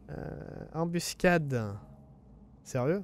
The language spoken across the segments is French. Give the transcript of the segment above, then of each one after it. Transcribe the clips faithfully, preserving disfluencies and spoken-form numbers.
Euh, embuscade. Sérieux?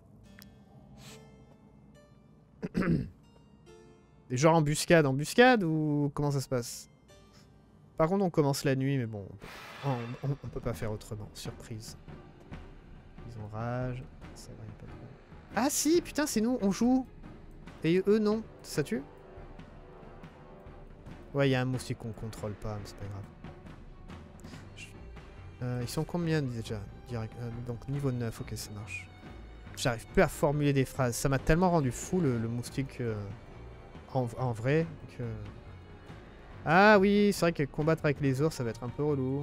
Et genre embuscade, embuscade ou comment ça se passe? Par contre on commence la nuit mais bon, on, on, on peut pas faire autrement, surprise. Ils ont rage, ça va pas trop. Ah si, putain c'est nous, on joue. Et eux non, ça tue? Ouais, il y a un moustique qu'on contrôle pas, mais c'est pas grave. Je... Euh, ils sont combien déjà? Direct, euh, donc niveau neuf, ok ça marche. J'arrive plus à formuler des phrases, ça m'a tellement rendu fou le, le moustique euh, en, en vrai que... Ah oui, c'est vrai que combattre avec les ours ça va être un peu relou.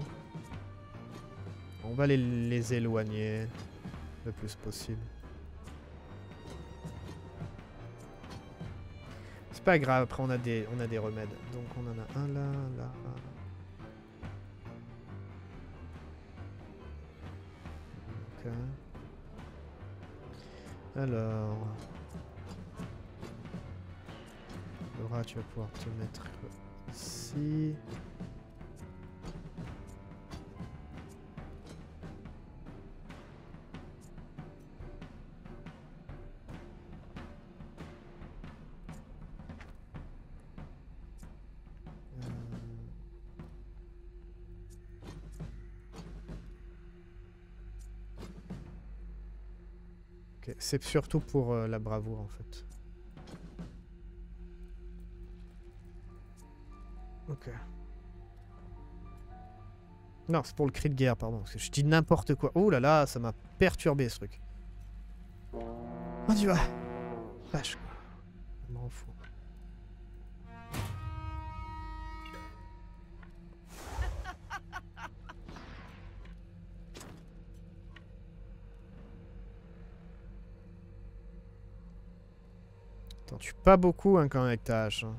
On va les, les éloigner le plus possible. C'est pas grave, après on a des, on a des remèdes. Donc on en a un là, là, là. Ok. Alors... Laura, tu vas pouvoir te mettre ici. Okay. C'est surtout pour euh, la bravoure en fait. Ok. Non, c'est pour le cri de guerre, pardon. Parce que je dis n'importe quoi. Oh là là, ça m'a perturbé ce truc. On y va. Vache quoi. Je m'en fous. T'en tues pas beaucoup hein, quand même avec ta hache. Hein.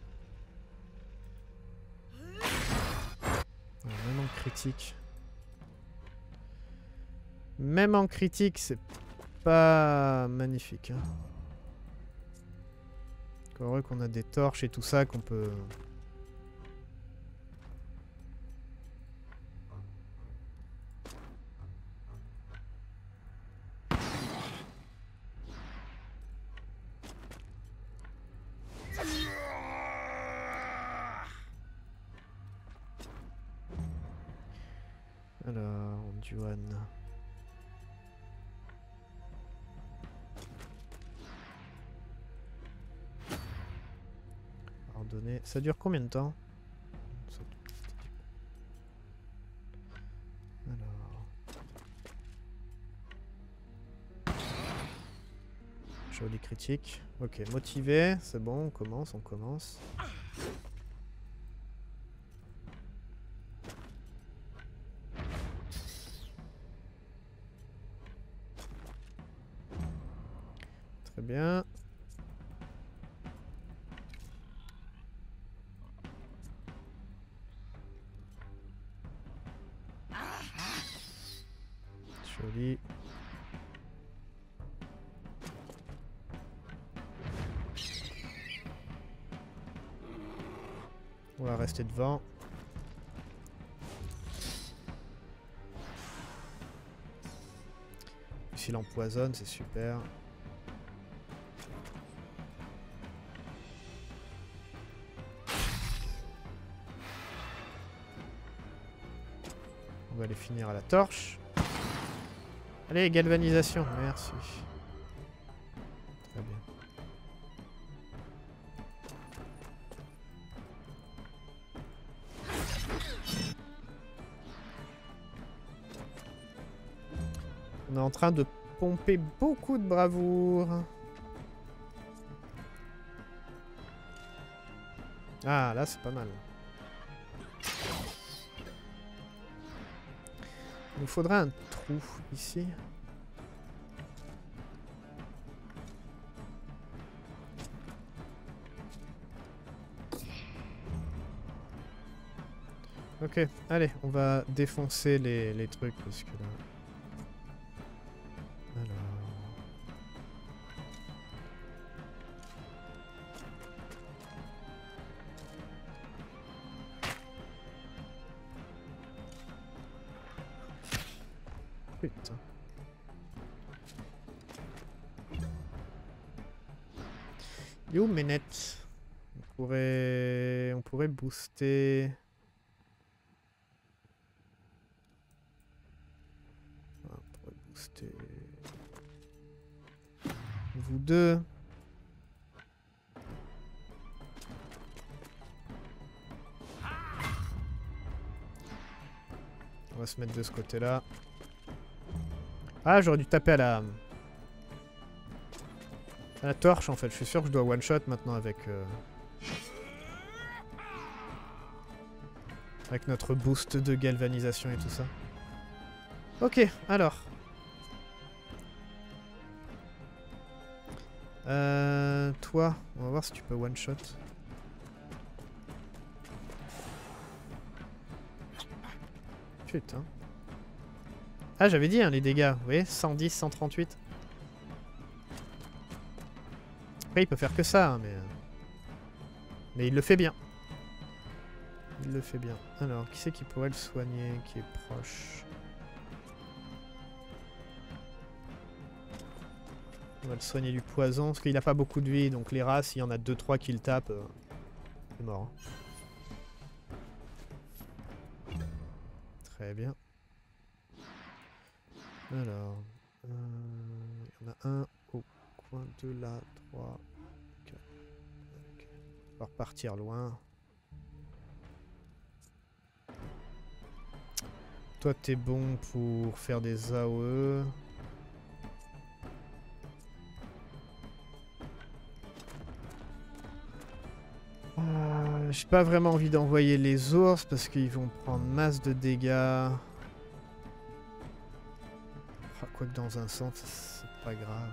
Ouais, même en critique. Même en critique, c'est pas magnifique. Hein. Heureux qu'on a des torches et tout ça qu'on peut... Alors, Duan. Pardonnez. Ça dure combien de temps? Alors. Joli critique. Ok, motivé. C'est bon, on commence, on commence. Très bien. Joli. On va rester devant. S'il empoisonne, c'est super. On va les finir à la torche. Allez, galvanisation. Merci. Très bien. On est en train de pomper beaucoup de bravoure. Ah, là, c'est pas mal. Il nous faudra un trou ici. Ok, allez, on va défoncer les, les trucs parce que là... Alors... Putain. Il est où mes nets? On pourrait... On pourrait booster... On pourrait booster... Vous deux. On va se mettre de ce côté-là. Ah, j'aurais dû taper à la... à la torche, en fait. Je suis sûr que je dois one-shot maintenant avec... Euh... avec notre boost de galvanisation et tout ça. Ok, alors... Euh, toi, on va voir si tu peux one-shot. Putain. Ah, j'avais dit, hein, les dégâts. Vous voyez, cent dix, cent trente-huit. Après, il peut faire que ça, hein, mais... Mais il le fait bien. Il le fait bien. Alors, qui c'est qui pourrait le soigner, qui est proche? On va le soigner du poison, parce qu'il n'a pas beaucoup de vie, donc les rats, s'il y en a deux trois qui le tapent, euh, c'est mort. Hein. Très bien. Alors, euh, il y en a un au coin de là, trois, quatre. Okay. On va repartir loin. Toi, t'es bon pour faire des A O E. Euh, J'ai pas vraiment envie d'envoyer les ours parce qu'ils vont prendre masse de dégâts. Ah, quoique dans un sens, c'est pas grave.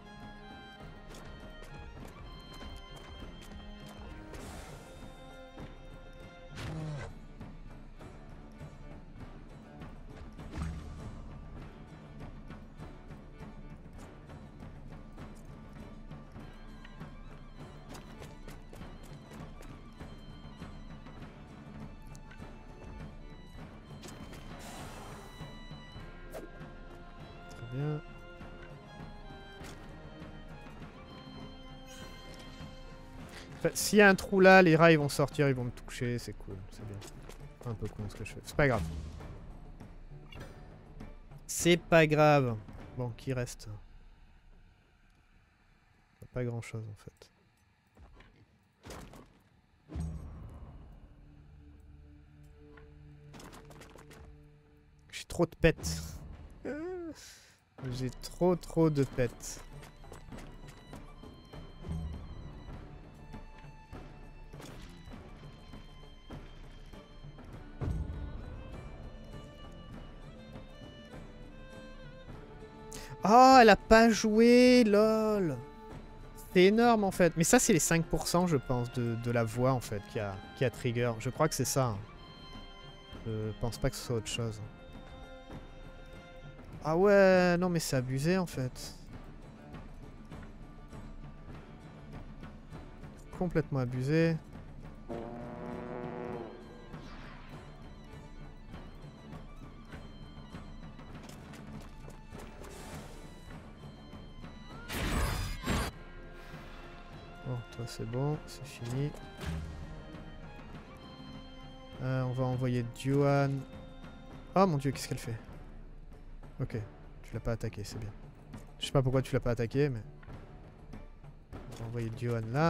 Bien. Enfin, s'il y a un trou là, les rats ils vont sortir, ils vont me toucher, c'est cool, c'est bien. Un peu con ce que je fais, c'est pas grave. C'est pas grave. Bon, qui reste? Pas grand chose en fait. J'ai trop de pets. J'ai trop trop de pets. Oh, elle a pas joué, lol. C'est énorme en fait. Mais ça, c'est les cinq pour cent, je pense, de, de la voix en fait qui a, qui a trigger. Je crois que c'est ça. Hein. Je pense pas que ce soit autre chose. Ah ouais, non mais c'est abusé en fait. Complètement abusé. Bon, toi c'est bon, c'est fini. Euh, on va envoyer Duan. Oh mon dieu, qu'est-ce qu'elle fait? Ok, tu l'as pas attaqué, c'est bien. Je sais pas pourquoi tu l'as pas attaqué, mais... On va envoyer Duan là.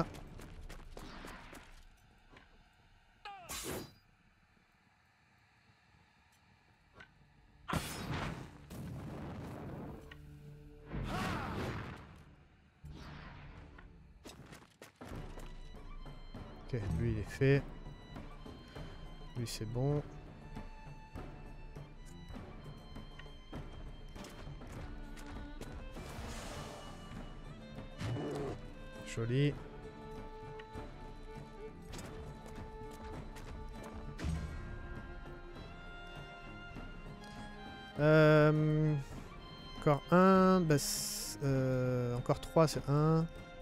Ok, lui il est fait. Lui c'est bon. Joli. Euh, encore un. Bah, euh, encore trois, c'est un.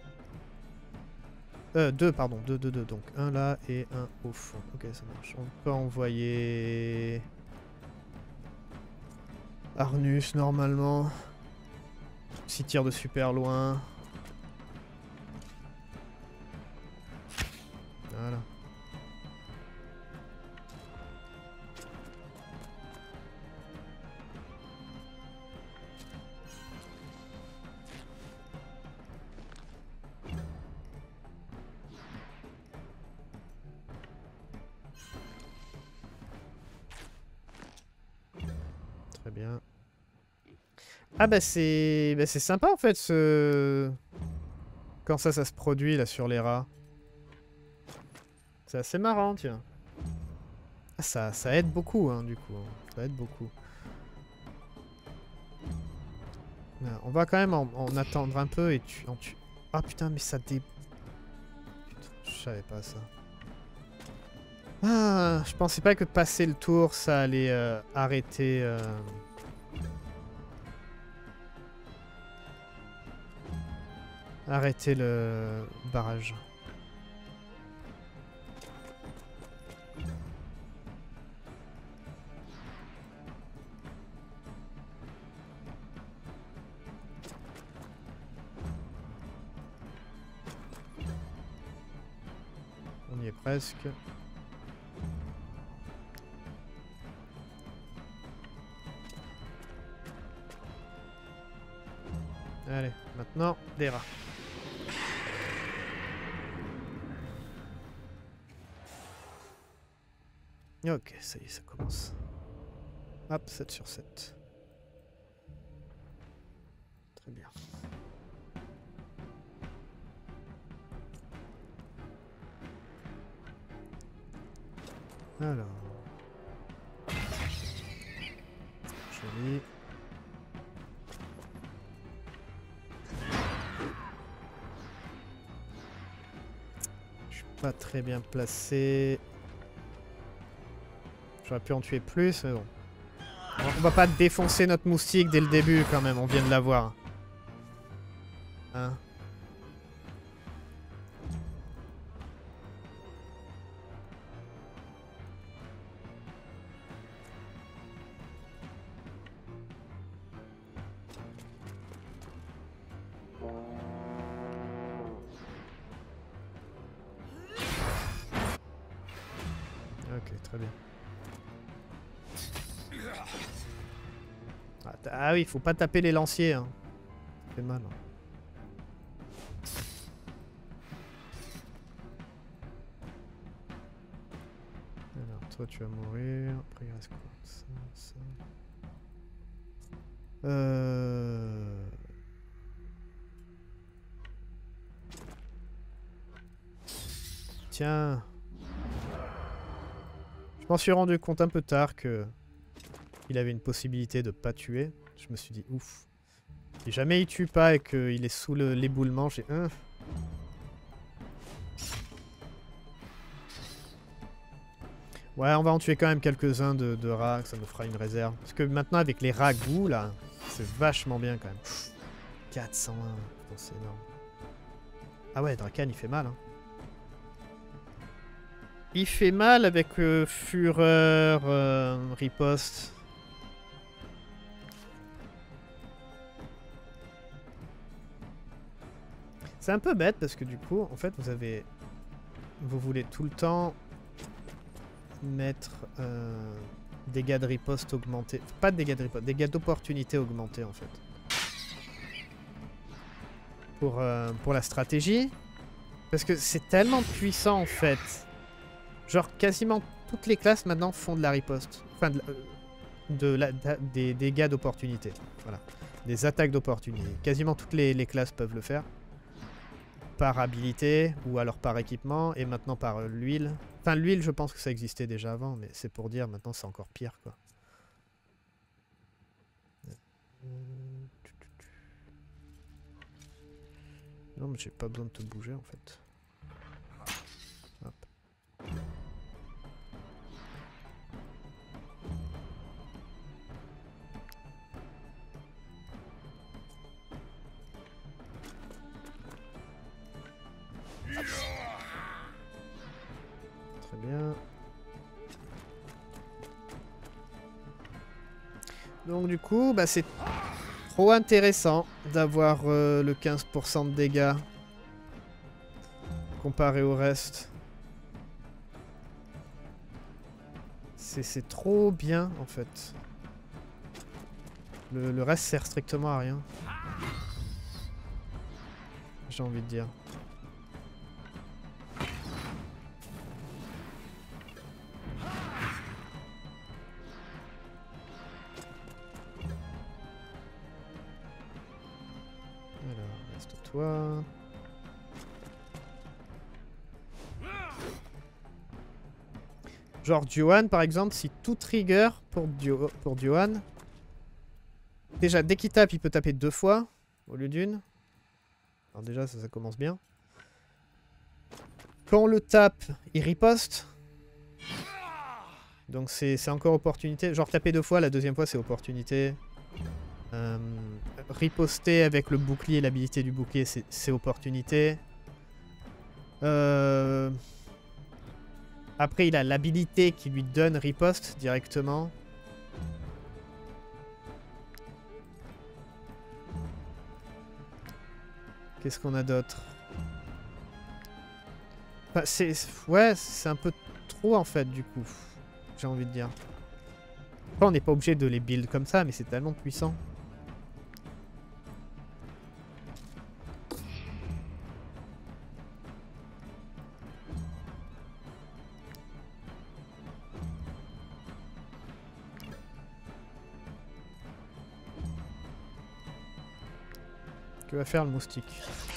Euh, deux, pardon. Deux, deux, deux. Donc un là et un au fond. Ok, ça marche. On peut envoyer... Arnus, normalement. S'il tire de super loin. Voilà. Très bien. Ah bah c'est bah c'est sympa en fait ce... Quand ça, ça se produit là sur les rats. C'est assez marrant, tiens. Ah, ça, ça aide beaucoup, hein, du coup. Hein. Ça aide beaucoup. Ah, on va quand même en, en attendre un peu et tu... En tu... Ah putain, mais ça dé... Putain, je savais pas ça. Ah, je pensais pas que de passer le tour, ça allait euh, arrêter... Euh... Arrêter le barrage. On y est presque. Allez, maintenant, des rats. Ok, ça y est, ça commence. Hop, sept sur sept. Très bien. Alors. Joli. Je suis pas très bien placé. J'aurais pu en tuer plus, mais bon. On va pas défoncer notre moustique dès le début quand même, on vient de l'avoir. Hein? Ok, très bien. Ah, ah oui, faut pas taper les lanciers. Hein. Ça fait mal. Hein. Alors, toi tu vas mourir. Après, il reste quoi? Ça, ça. Euh... Tiens. Je m'en suis rendu compte un peu tard que il avait une possibilité de pas tuer. Je me suis dit, ouf. Si jamais il tue pas et qu'il est sous l'éboulement, j'ai... Hein. Ouais, on va en tuer quand même quelques-uns de, de rats, ça nous fera une réserve. Parce que maintenant, avec les ragoûts, là, c'est vachement bien quand même. quatre cent un, c'est énorme. Ah ouais, Drakan, il fait mal. Hein. Il fait mal avec euh, Fureur, euh, Riposte. C'est un peu bête parce que du coup, en fait, vous avez... Vous voulez tout le temps mettre euh, dégâts de riposte augmentés. Pas de dégâts de riposte, dégâts d'opportunité augmentés en fait. Pour, euh, pour la stratégie. Parce que c'est tellement puissant en fait. Genre quasiment toutes les classes maintenant font de la riposte. Enfin, de, de la, de, des dégâts d'opportunité. Voilà. Des attaques d'opportunité. Quasiment toutes les, les classes peuvent le faire. Par habilité ou alors par équipement et maintenant par euh, l'huile. Enfin l'huile je pense que ça existait déjà avant mais c'est pour dire maintenant c'est encore pire quoi. Non mais j'ai pas besoin de te bouger en fait. Hop. Très bien. Donc du coup, bah, c'est trop intéressant d'avoir euh, le quinze pour cent de dégâts comparé au reste. C'est trop bien en fait. Le, le reste sert strictement à rien. J'ai envie de dire. Alors, reste-toi. Genre Duan par exemple, si tout trigger pour, Dio, pour Duan. Déjà, dès qu'il tape, il peut taper deux fois au lieu d'une. Alors déjà, ça, ça commence bien. Quand on le tape, il riposte. Donc c'est encore opportunité. Genre taper deux fois, la deuxième fois c'est opportunité. Euh, riposter avec le bouclier, l'habilité du bouclier, c'est opportunité. Euh... Après, il a l'habilité qui lui donne riposte directement. Qu'est-ce qu'on a d'autre? Enfin, c'est... Ouais, c'est un peu trop en fait, du coup. J'ai envie de dire. Après, on n'est pas obligé de les build comme ça, mais c'est tellement puissant. Que va faire le moustique?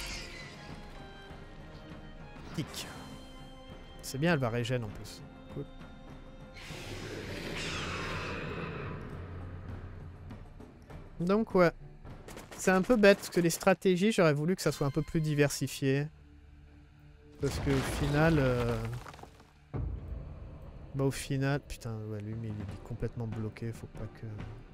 Tic. C'est bien, elle va régène en plus. Cool. Donc ouais. C'est un peu bête parce que les stratégies, j'aurais voulu que ça soit un peu plus diversifié. Parce que au final... Euh... Bah au final... Putain, ouais, lui, mais il est complètement bloqué, faut pas que...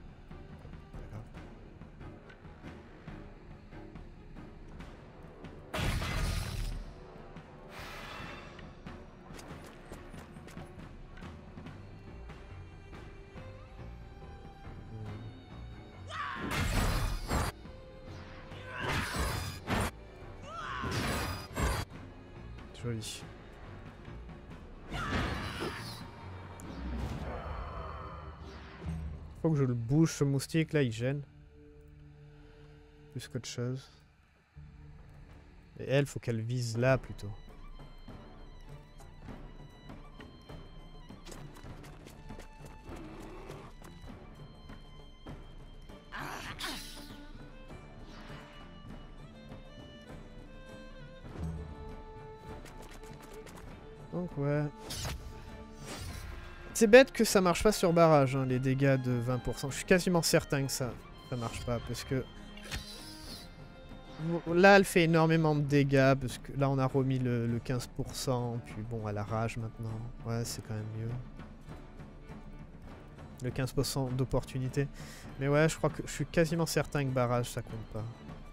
Joli. Faut que je le bouge ce moustique là, il gêne. Plus qu'autre chose. Et elle, faut qu'elle vise là plutôt. Donc ouais. C'est bête que ça marche pas sur barrage, hein, les dégâts de vingt pour cent. Je suis quasiment certain que ça, ça marche pas, parce que... Là, elle fait énormément de dégâts, parce que là, on a remis le, le quinze pour cent, puis bon, elle a rage maintenant. Ouais, c'est quand même mieux. Le quinze pour cent d'opportunité. Mais ouais, je crois que je suis quasiment certain que barrage, ça compte pas.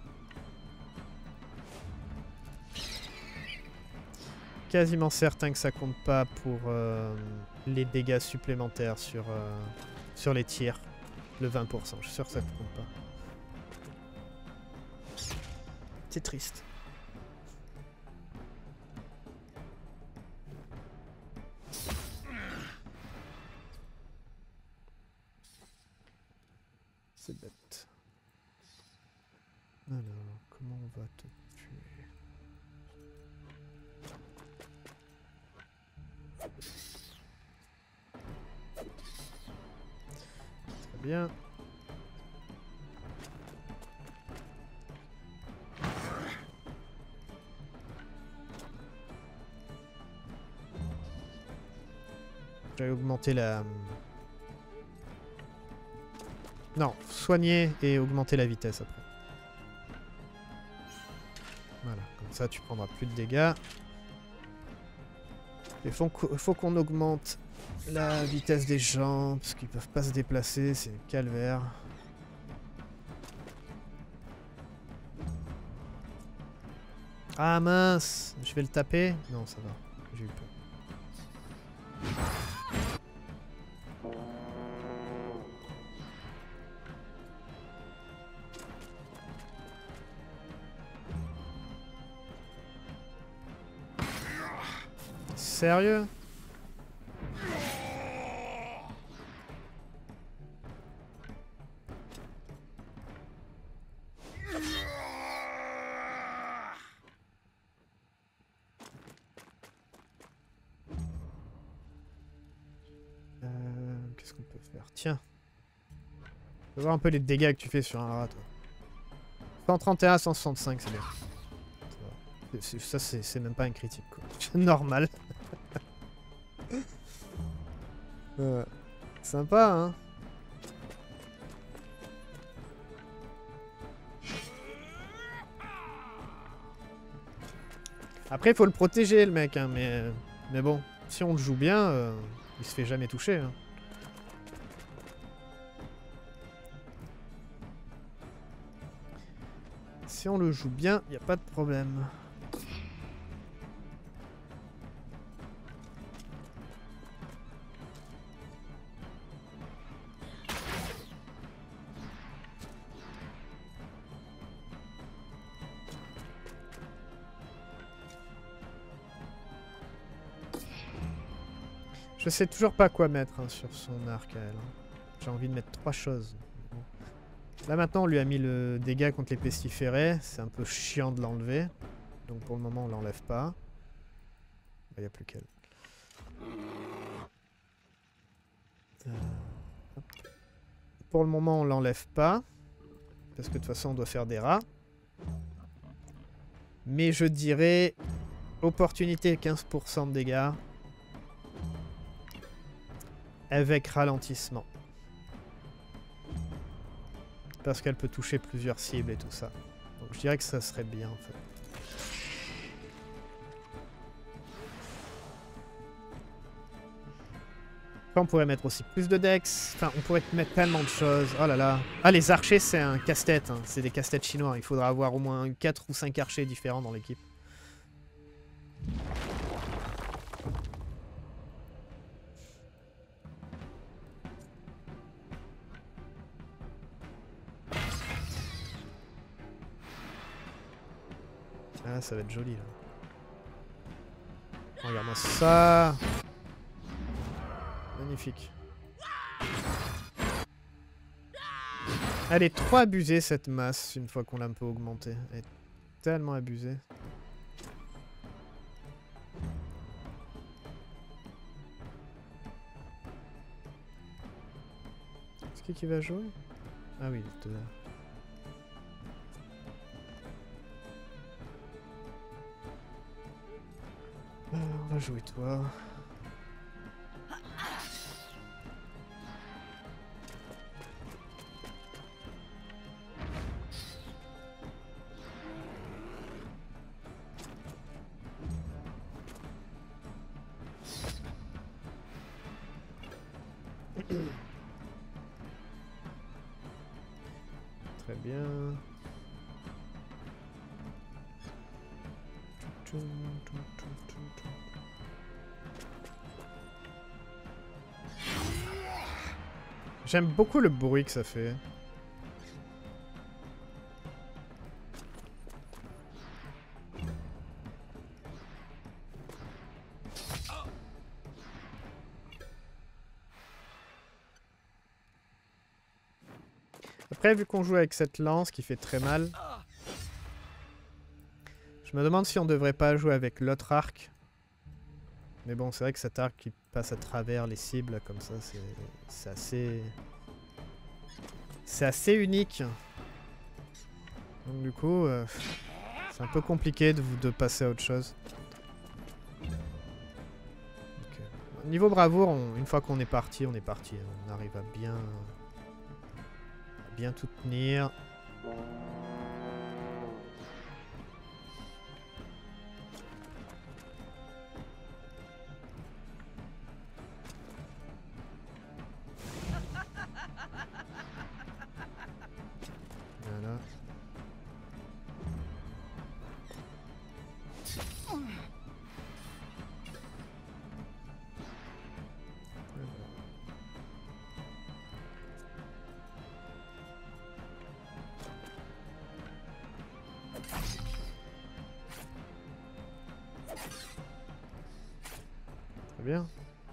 Quasiment certain que ça compte pas pour euh, les dégâts supplémentaires sur, euh, sur les tirs. Le vingt pour cent, je suis sûr que ça compte pas. C'est triste. C'est bête. Alors, comment on va te tuer? Très bien. J'avais augmenté la... Non, soigner et augmenter la vitesse après. Voilà, comme ça tu prendras plus de dégâts. Il faut qu'on augmente la vitesse des gens, parce qu'ils peuvent pas se déplacer, c'est calvaire. Ah mince, je vais le taper? Non, ça va, j'ai eu peur. sérieux? Euh, Qu'est-ce qu'on peut faire? Tiens. On va voir un peu les dégâts que tu fais sur un rat, toi. cent trente et un à cent soixante-cinq, c'est bien. Ça, ça c'est même pas un critique, quoi. Normal. euh, sympa, hein. Après, il faut le protéger, le mec, hein, mais... Mais bon, si on le joue bien, euh, il se fait jamais toucher, hein. Si on le joue bien, il n'y a pas de problème. Je sais toujours pas quoi mettre hein, sur son arc à elle. J'ai envie de mettre trois choses. Bon. Là maintenant on lui a mis le dégât contre les pestiférés. C'est un peu chiant de l'enlever. Donc pour le moment on l'enlève pas. Il n'y a plus qu'elle. Euh, pour le moment on l'enlève pas. Parce que de toute façon on doit faire des rats. Mais je dirais opportunité quinze pour cent de dégâts. Avec ralentissement. Parce qu'elle peut toucher plusieurs cibles et tout ça. Donc je dirais que ça serait bien en fait. Après on pourrait mettre aussi plus de dex. Enfin on pourrait mettre tellement de choses. Oh là là. Ah les archers c'est un casse-tête. Hein. C'est des casse-têtes chinois. Il faudra avoir au moins quatre ou cinq archers différents dans l'équipe. Ah, ça va être joli là. Regarde-moi ça. Magnifique. Elle est trop abusée cette masse une fois qu'on l'a un peu augmentée. Elle est tellement abusée. C'est qui qui va jouer? Ah oui, deux. Euh, on va jouer toi. Très bien. J'aime beaucoup le bruit que ça fait. Après, vu qu'on joue avec cette lance qui fait très mal, je me demande si on devrait pas jouer avec l'autre arc. Mais bon, c'est vrai que cet arc qui passe à travers les cibles comme ça, c'est assez... C'est assez unique. Donc du coup, euh, c'est un peu compliqué de, de passer à autre chose. Okay. Niveau bravoure, on, une fois qu'on est parti, on est parti. On arrive à bien, à bien tout tenir. Voilà. Très bien.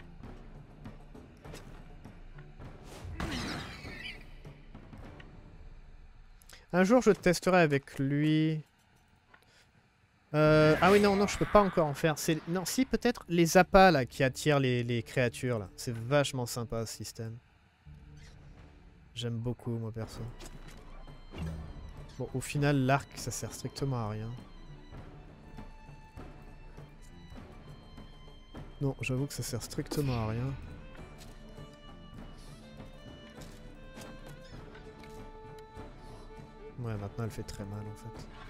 Un jour, je testerai avec lui. Euh, ah oui, non, non, je peux pas encore en faire. Non, si, peut-être les appâts là, qui attirent les, les créatures. Là. C'est vachement sympa ce système. J'aime beaucoup, moi, perso. Bon, au final, l'arc, ça sert strictement à rien. Non, j'avoue que ça sert strictement à rien. Ouais, maintenant elle fait très mal en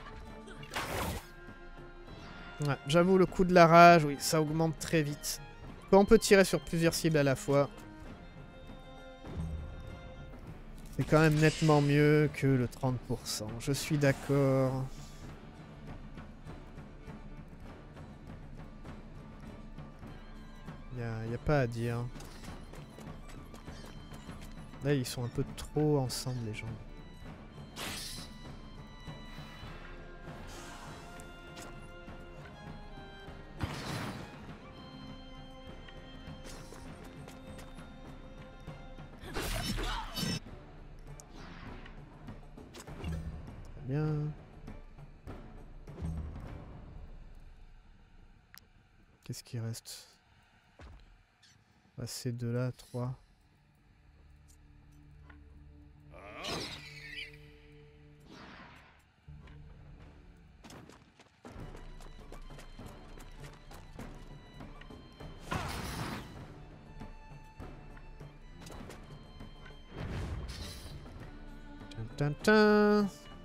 fait. Ouais, j'avoue, le coup de la rage, oui, ça augmente très vite. Quand on peut tirer sur plusieurs cibles à la fois, c'est quand même nettement mieux que le trente pour cent. Je suis d'accord. Il n'y a, a pas à dire. Là, ils sont un peu trop ensemble, les gens. Bien. Qu'est-ce qui reste? Bah, ces deux-là, trois. Tin, tin, tin.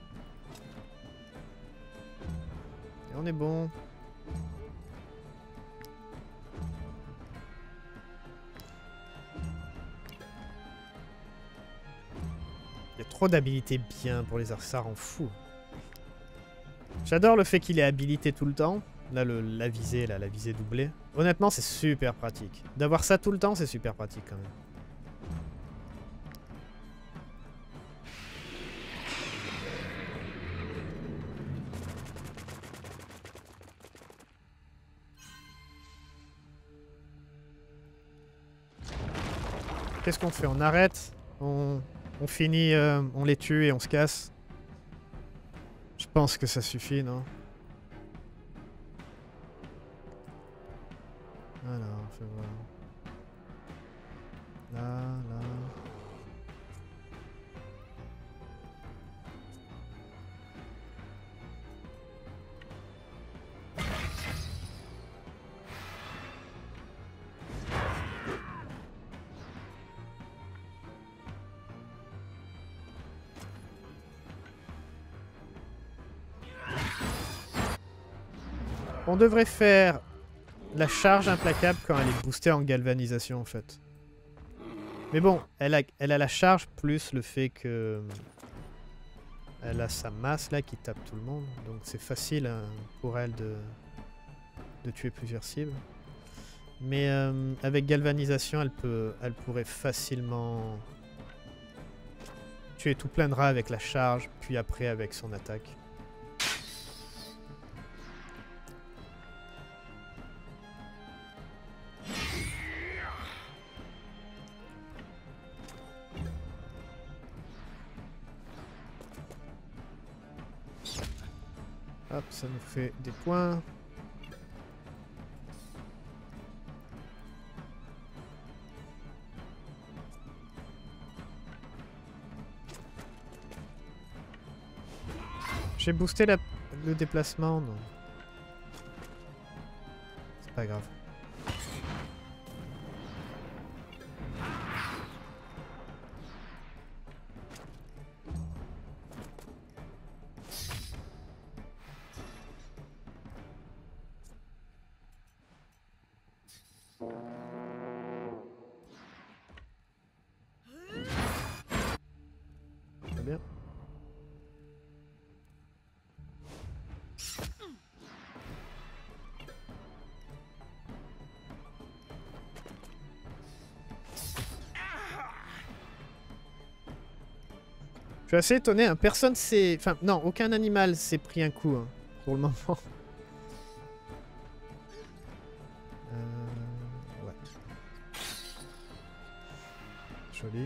Et on est bon. Il y a trop d'habilités bien pour les arcs, ça rend fou. J'adore le fait qu'il est habilité tout le temps. Là, le, la visée, là, la visée doublée. Honnêtement, c'est super pratique. D'avoir ça tout le temps, c'est super pratique quand même. Qu'est-ce qu'on fait? On arrête? On, on finit, euh, on les tue et on se casse? Je pense que ça suffit, non? Alors, fais voir. Là, là. On devrait faire la charge implacable quand elle est boostée en galvanisation en fait. Mais bon, elle a, elle a la charge plus le fait que elle a sa masse là qui tape tout le monde. Donc c'est facile hein, pour elle de, de tuer plusieurs cibles. Mais euh, avec galvanisation, elle, peut, elle pourrait facilement tuer tout plein de rats avec la charge, puis après avec son attaque. Hop, ça nous fait des points. J'ai boosté la, le déplacement, non. C'est pas grave. Très bien. Je suis assez étonné, hein. Personne s'est... Enfin, non, aucun animal s'est pris un coup, hein, pour le moment. Euh... Ouais. Joli.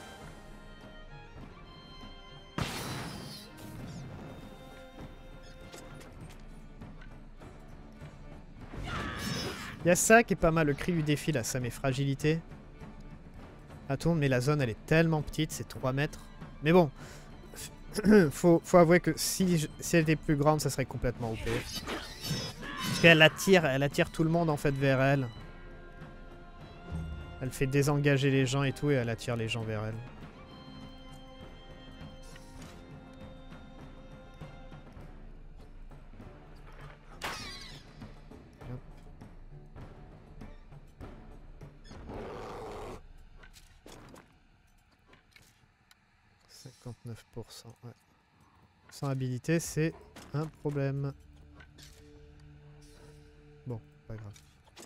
Il y a ça qui est pas mal, le cri du défi là, ça met fragilité. À tourne, mais la zone elle est tellement petite, c'est trois mètres. Mais bon, faut, faut avouer que si, je, si elle était plus grande, ça serait complètement O P. Parce qu'elle attire, elle attire tout le monde en fait vers elle. Elle fait désengager les gens et tout, et elle attire les gens vers elle. cinquante-neuf pour cent, ouais. Sans habilité, c'est un problème. Bon, pas grave.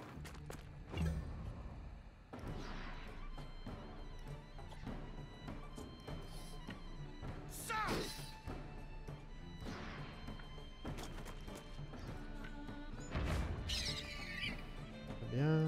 Très bien.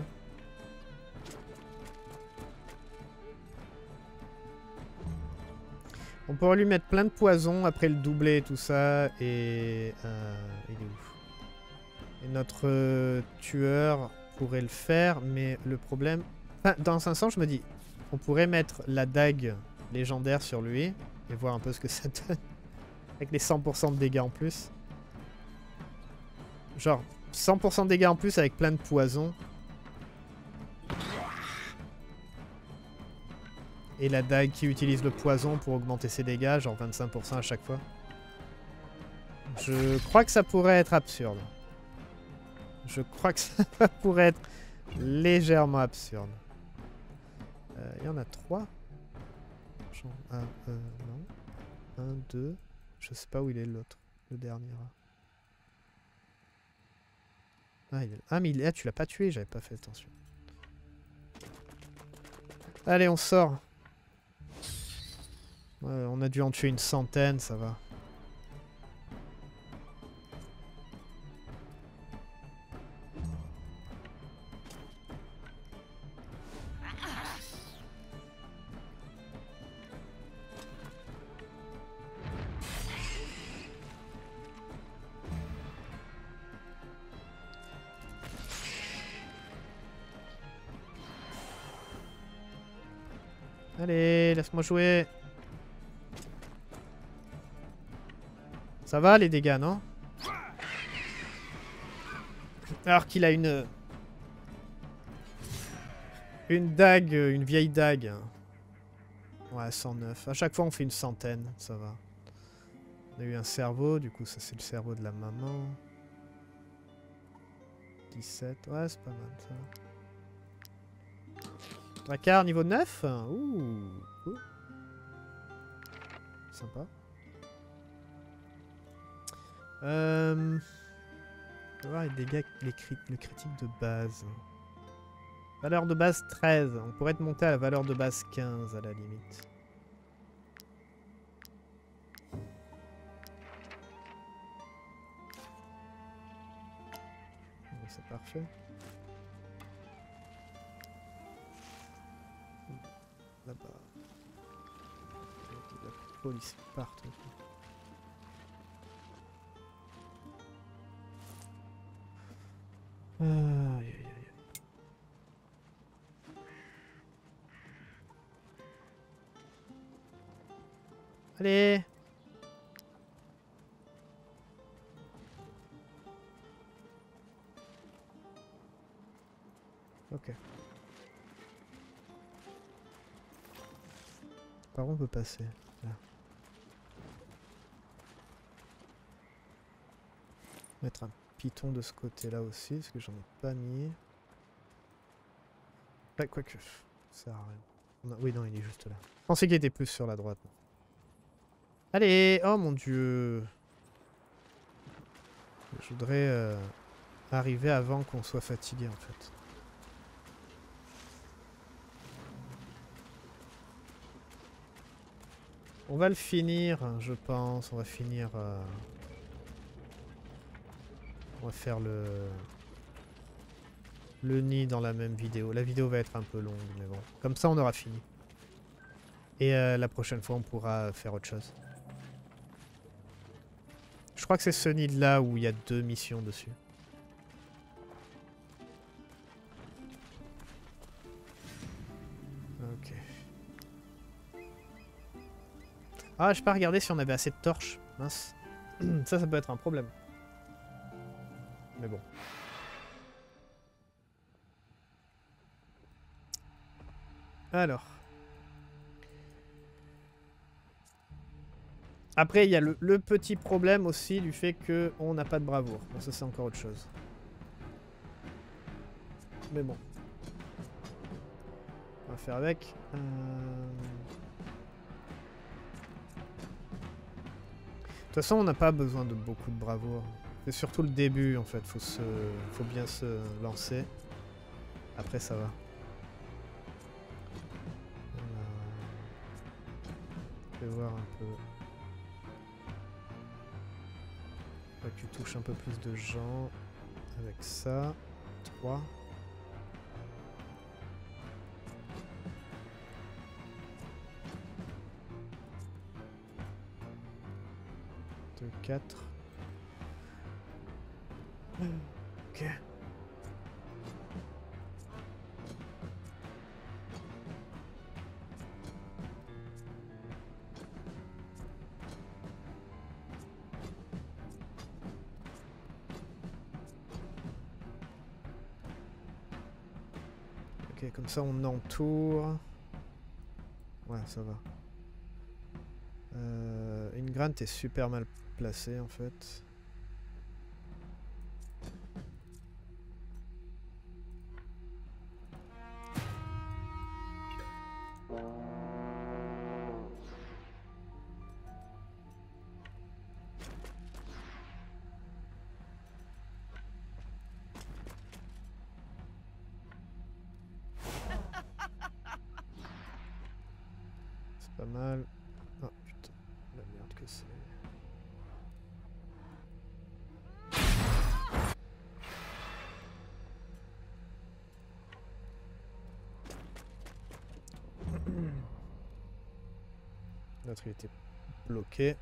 On pourrait lui mettre plein de poison après le doubler et tout ça. Et... Euh, il est où? Et notre euh, tueur pourrait le faire, mais le problème... Enfin, dans un sens, je me dis, on pourrait mettre la dague légendaire sur lui et voir un peu ce que ça donne. Avec les cent pour cent de dégâts en plus. Genre, cent pour cent de dégâts en plus avec plein de poison. Et la dague qui utilise le poison pour augmenter ses dégâts, genre vingt-cinq pour cent à chaque fois. Je crois que ça pourrait être absurde. Je crois que ça pourrait être légèrement absurde. Euh, il y en a trois. Genre, un, euh, non. Un, deux. Je sais pas où il est l'autre. Le dernier. Ah, il est... ah mais il est... ah, tu l'as pas tué, j'avais pas fait attention. Allez, on sort. Ouais, on a dû en tuer une centaine, ça va. Allez, laisse-moi jouer. Ça va les dégâts, non? Alors qu'il a une... Une dague, une vieille dague. Ouais, cent neuf. À chaque fois on fait une centaine, ça va. On a eu un cerveau, du coup ça c'est le cerveau de la maman. dix-sept, ouais c'est pas mal ça. Dracard niveau neuf. Ouh, cool. Sympa. Euh... On va voir les dégâts, les crit le critique de base. Valeur de base treize. On pourrait te monter à la valeur de base quinze à la limite. Bon, c'est parfait. Là-bas. La police partout. Aïe aïe aïe. Allez. Ok. Par où on peut passer? Là. Mettre un piton de ce côté-là aussi, parce que j'en ai pas mis. Ouais, quoique, ça sert à rien. Non, oui, non, il est juste là. Je pensais qu'il était plus sur la droite. Allez! Oh mon dieu! Je voudrais euh, arriver avant qu'on soit fatigué en fait. On va le finir, je pense. On va finir... Euh... On va faire le... Le nid dans la même vidéo. La vidéo va être un peu longue, mais bon. Comme ça, on aura fini. Et euh, la prochaine fois, on pourra faire autre chose. Je crois que c'est ce nid-là où il y a deux missions dessus. Ok. Ah, je n'ai pas regardé si on avait assez de torches. Mince. Ça, ça peut être un problème. Mais bon. Alors. Après, il y a le, le petit problème aussi du fait qu'on n'a pas de bravoure. Bon, ça, c'est encore autre chose. Mais bon. On va faire avec. Euh... De toute façon, on n'a pas besoin de beaucoup de bravoure. C'est surtout le début, en fait. Faut se, faut bien se lancer. Après, ça va. Voilà. Je vais voir un peu. Faut que tu touches un peu plus de gens. Avec ça. trois. deux, quatre. Ok. Ok, comme ça on entoure. Ouais, ça va. Euh, une grande est super mal placée en fait. C'est pas mal. Oh putain, la merde que c'est. L'autre il était bloqué.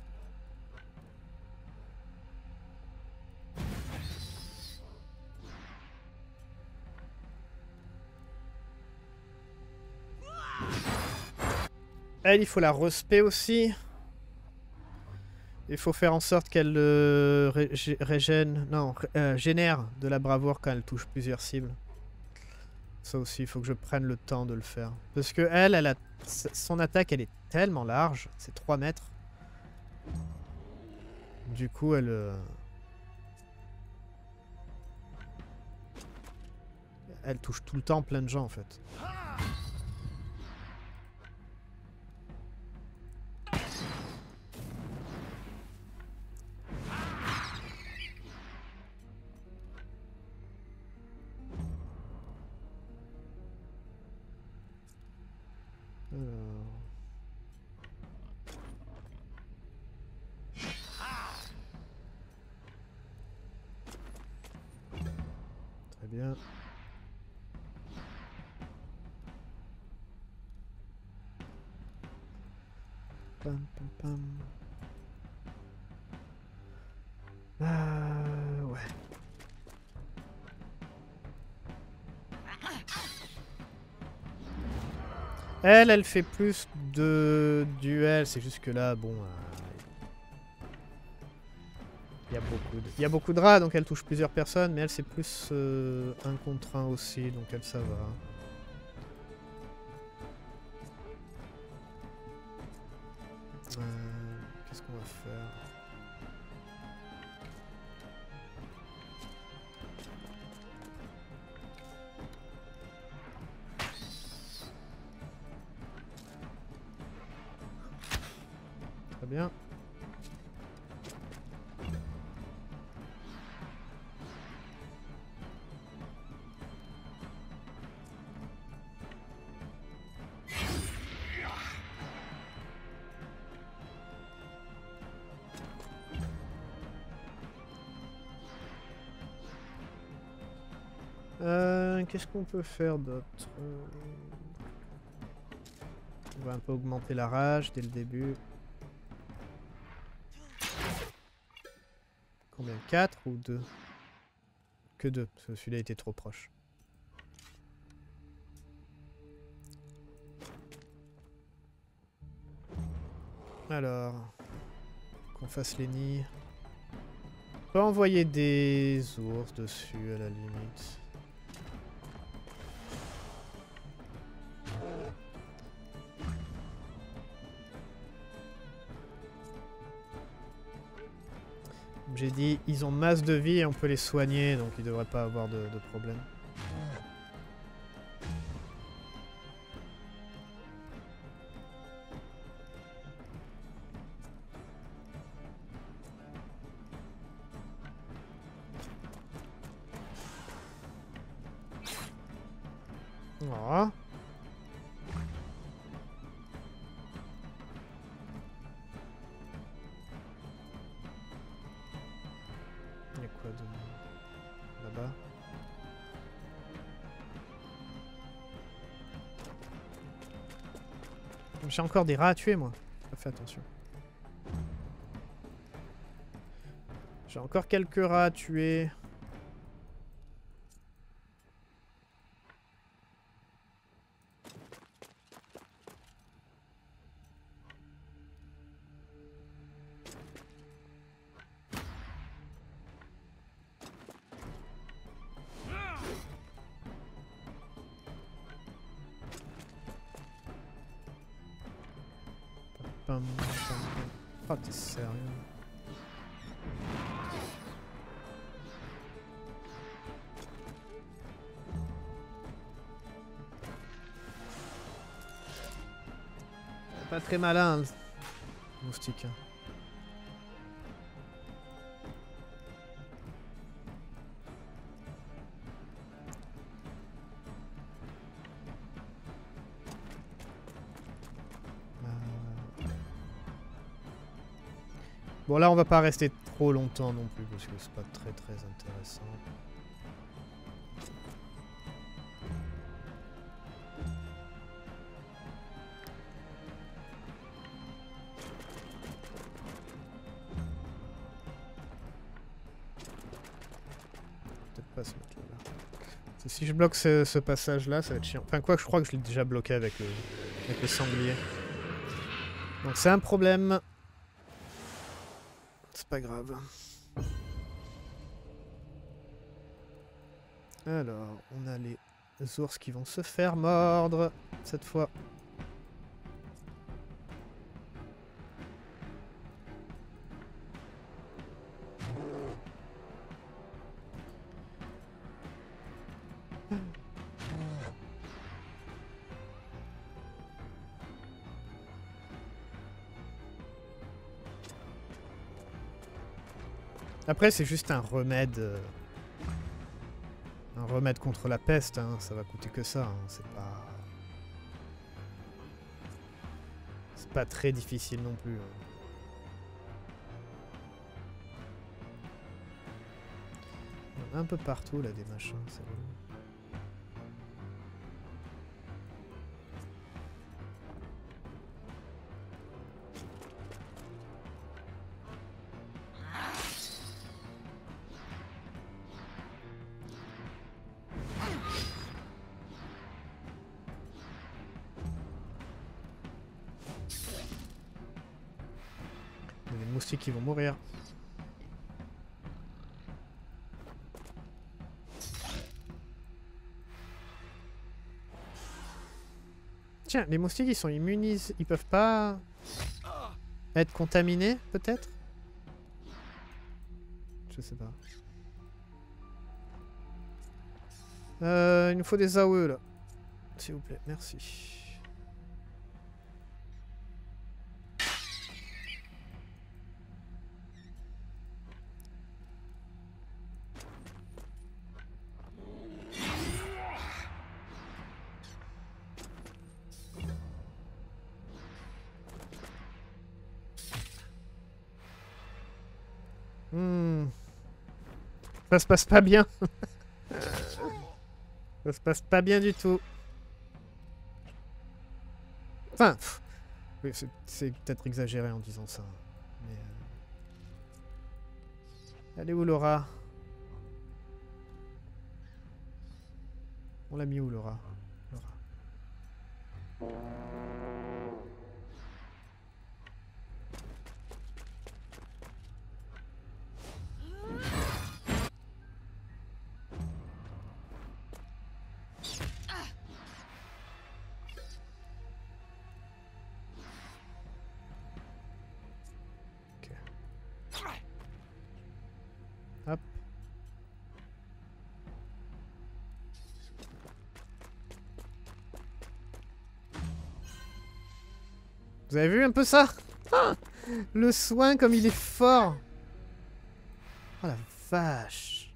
Elle, il faut la respect aussi. Il faut faire en sorte qu'elle euh, ré régène, non, ré euh, génère de la bravoure quand elle touche plusieurs cibles. Ça aussi, il faut que je prenne le temps de le faire. Parce que elle, elle a son attaque, elle est tellement large, c'est trois mètres. Du coup, elle... Euh, elle touche tout le temps plein de gens, en fait. Alors... Très bien. Pam, pam, pam. Euh, ouais. Elle, elle fait plus de duels. C'est juste que là, bon... Il euh, y, y a beaucoup de rats, donc elle touche plusieurs personnes. Mais elle, c'est plus euh, un contre un aussi, donc elle, ça va. Euh, Qu'est-ce qu'on va faire? Très bien. Euh, Qu'est-ce qu'on peut faire d'autre? On va un peu augmenter la rage dès le début. Combien? quatre ou deux? Que deux, parce que celui-là était trop proche. Alors, qu'on fasse les nids. On peut envoyer des ours dessus à la limite. Comme j'ai dit, ils ont masse de vie et on peut les soigner, donc ils devraient pas avoir de, de problème. Oh. Il y a quoi de là-bas? J'ai encore des rats à tuer, moi. J'ai pas fait attention. J'ai encore quelques rats à tuer. Pam, pam, pam. Oh, t'es sérieux? Pas très malin, le moustique. Bon, là on va pas rester trop longtemps non plus parce que c'est pas très très intéressant. Peut-être pas se mettre là. Si je bloque ce, ce passage là, ça va être chiant. Enfin quoi que je crois que je l'ai déjà bloqué avec le, avec le sanglier. Donc c'est un problème. C'est pas grave. Alors, on a les ours qui vont se faire mordre cette fois. Après, c'est juste un remède. Euh, un remède contre la peste, hein, ça va coûter que ça. Hein, c'est pas. C'est pas très difficile non plus. Hein. Il y en a un peu partout là des machins, c'est relou. Qui vont mourir. Tiens, les moustiques ils sont immunisés, ils peuvent pas être contaminés peut-être? Je sais pas. Euh, il nous faut des A O E là. S'il vous plaît, merci. Hmm. Ça se passe pas bien. Ça se passe pas bien du tout. Enfin, pff, oui, c'est peut-être exagéré en disant ça. Mais, euh... elle est où Laura? On l'a mis où Laura? Laura. Hop. Vous avez vu un peu ça? Ah, le soin comme il est fort. Oh la vache.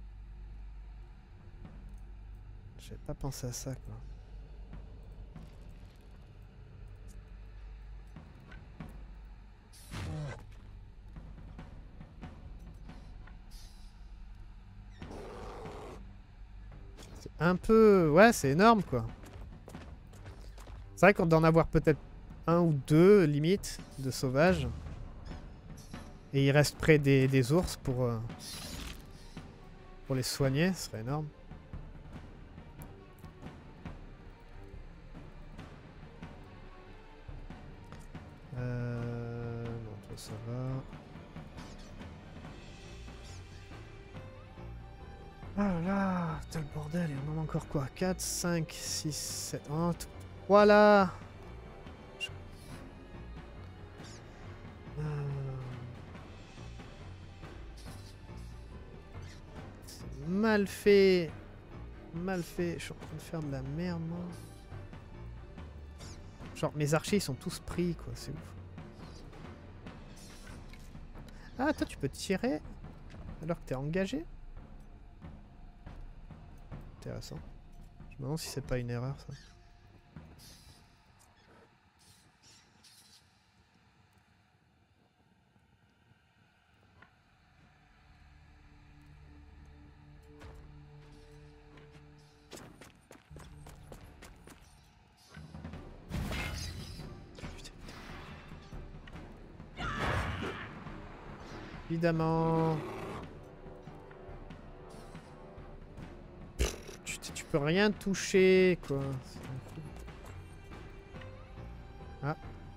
J'avais pas pensé à ça quoi. Un peu... Ouais, c'est énorme, quoi. C'est vrai qu'on doit en avoir peut-être un ou deux, limite, de sauvages. Et il reste près des, des ours pour... Euh, pour les soigner, ce serait énorme. Euh... Non, toi, ça va. Oh là là, putain le bordel, il en manque encore quoi? quatre, cinq, six, sept... Oh, voilà. Je... Euh... C'est mal fait. Mal fait. Je suis en train de faire de la merde, moi. Genre, mes archers, ils sont tous pris, quoi. C'est ouf. Ah, toi, tu peux tirer alors que t'es engagé? Intéressant. Je me demande si c'est pas une erreur ça. Évidemment. Tu, tu peux rien toucher quoi. Ah.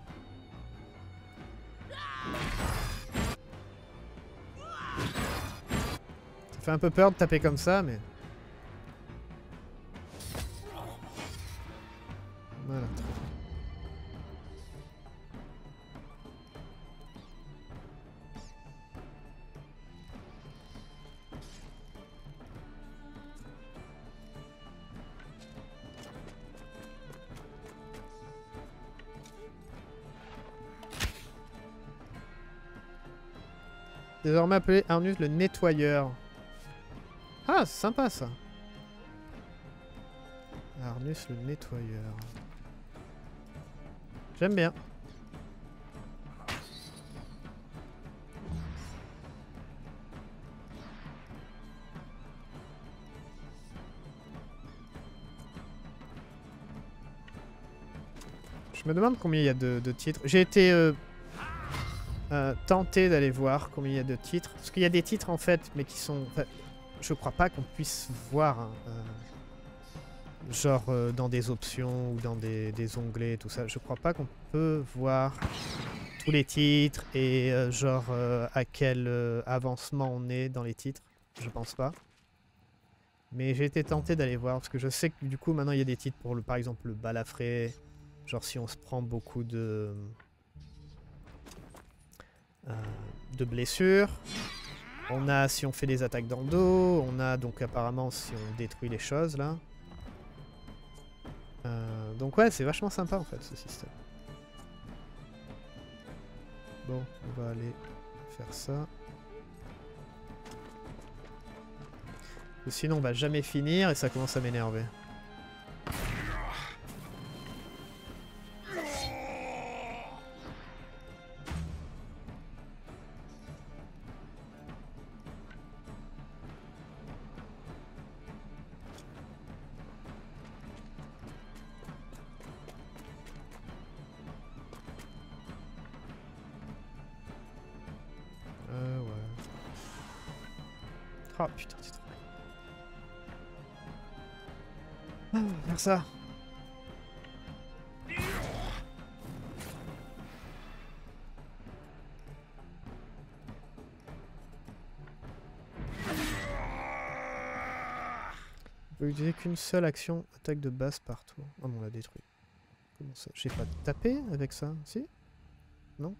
Ça fait un peu peur de taper comme ça, mais... Voilà. Désormais appelé Arnus le nettoyeur. Ah, c'est sympa ça. Arnus le nettoyeur. J'aime bien. Je me demande combien il y a de, de titres. J'ai été euh, euh, tenté d'aller voir combien il y a de titres. Parce qu'il y a des titres en fait, mais qui sont... Enfin, je crois pas qu'on puisse voir... Hein, euh, genre euh, dans des options ou dans des, des onglets, tout ça. Je crois pas qu'on peut voir tous les titres et euh, genre euh, à quel euh, avancement on est dans les titres. Je pense pas. Mais j'ai été tenté d'aller voir parce que je sais que du coup maintenant il y a des titres pour le, par exemple le balafré. Genre si on se prend beaucoup de, euh, de blessures. On a si on fait des attaques dans le dos. On a donc apparemment si on détruit les choses là. Euh, donc ouais, c'est vachement sympa en fait ce système. Bon, on va aller faire ça. Sinon on va jamais finir et ça commence à m'énerver. Oh putain, c'est trop bien. Ah, faire ça. On peut utiliser qu'une seule action, attaque de base par tour. Oh non, on l'a détruit. Comment ça? J'ai pas tapé avec ça, si? Non?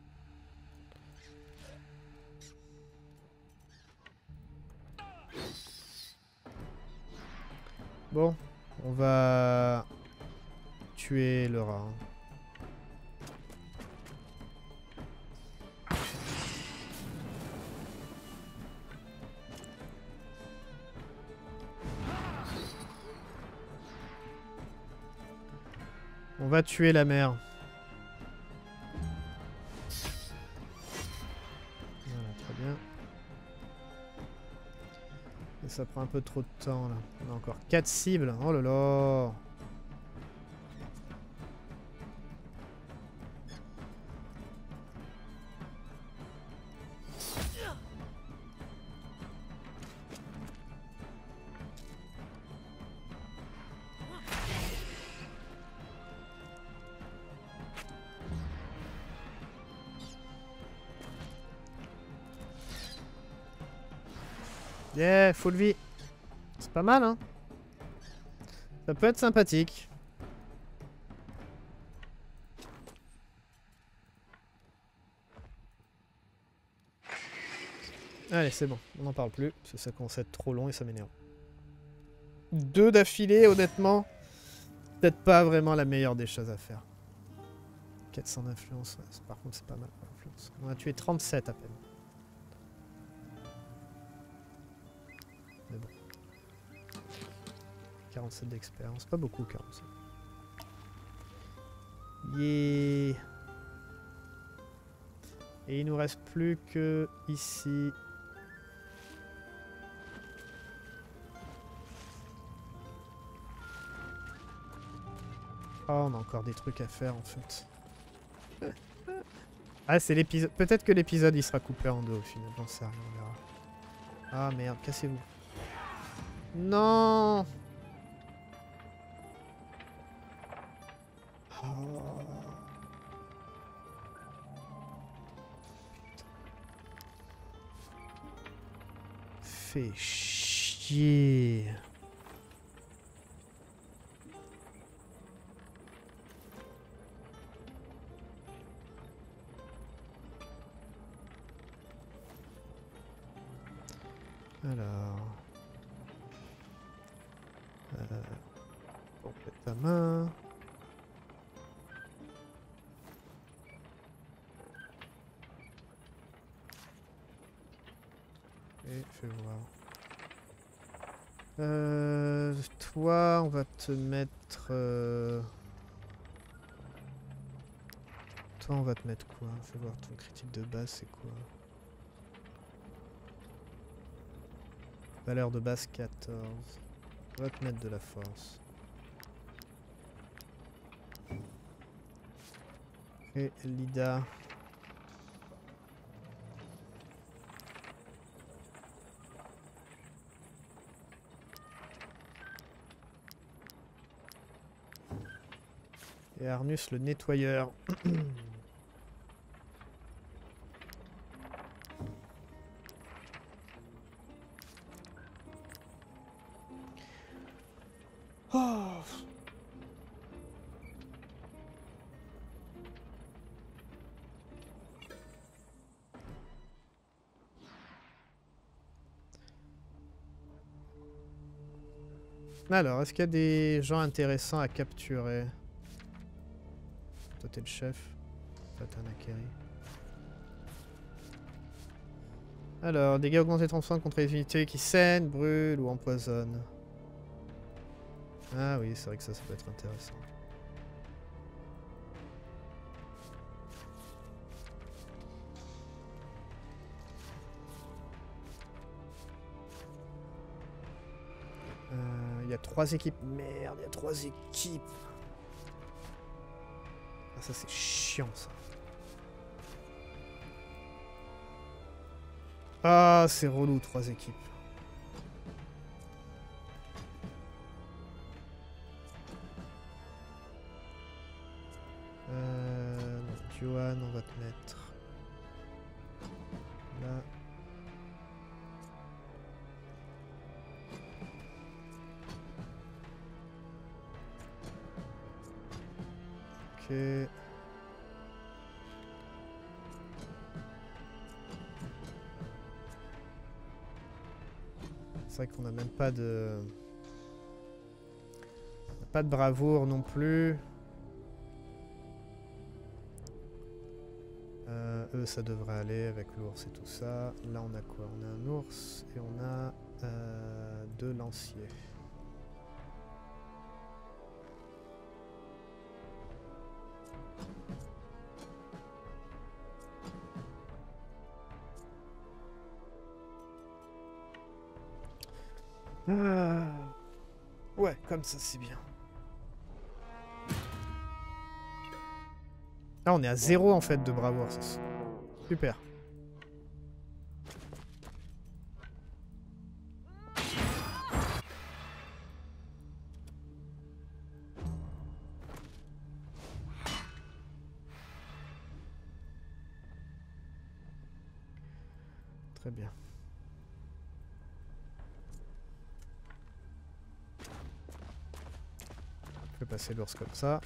Bon, on va tuer le rat. On va tuer la mère. Voilà, très bien. Et ça prend un peu trop de temps là. On a encore quatre cibles. Oh là là. Yeah, full vie. C'est pas mal, hein. Ça peut être sympathique. Allez, c'est bon. On n'en parle plus. Parce que ça commence à être trop long et ça m'énerve. Deux d'affilée, honnêtement. Peut-être pas vraiment la meilleure des choses à faire. quatre cents d'influence. Ouais, par contre, c'est pas mal pour l'influence. On a tué trente-sept à peine. Mais bon. quarante-sept d'expérience. Pas beaucoup, quarante-sept. Yeah. Et il nous reste plus que ici. Oh, on a encore des trucs à faire en fait. Ah, c'est l'épisode. Peut-être que l'épisode il sera coupé en deux au final. J'en sais rien, on verra. Ah merde, cassez-vous. Non. Oh. Fais chier. Alors... Euh... Complète ta main. Et fais voir. Euh... Toi, on va te mettre... Euh... Toi, on va te mettre quoi? Fais voir ton critique de base, c'est quoi? Valeur de base quatorze. On va te mettre de la force. Et Lida. Et Arnus le nettoyeur. Oh. Alors, est-ce qu'il y a des gens intéressants à capturer? Toi, t'es le chef. Toi, t'es un acquéri. Alors, dégâts augmentés trente pour cent contre les unités qui saignent, brûlent ou empoisonnent. Ah oui, c'est vrai que ça, ça peut être intéressant. Il euh, y a trois équipes. Merde, il y a trois équipes. Ah, ça, c'est chiant, ça. Ah, c'est relou, trois équipes. te mettre là. Ok. C'est vrai qu'on n'a même pas de... Pas de bravoure non plus. Euh, eux, ça devrait aller avec l'ours et tout ça. Là, on a quoi? On a un ours et on a euh, deux lanciers. Ah. Ouais, comme ça, c'est bien. Ah, on est à zéro en fait de bravoure. Super. Très bien. Je vais passer l'ours comme ça.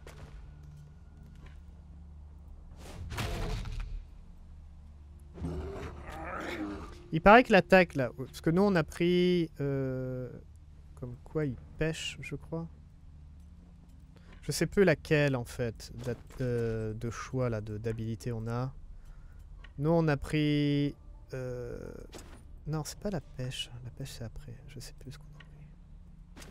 Il paraît que l'attaque là, parce que nous on a pris euh, comme quoi il pêche, je crois. Je sais plus laquelle en fait euh, de choix là, d'habilité on a. Nous on a pris euh, non c'est pas la pêche, la pêche c'est après. Je sais plus ce qu'on a pris.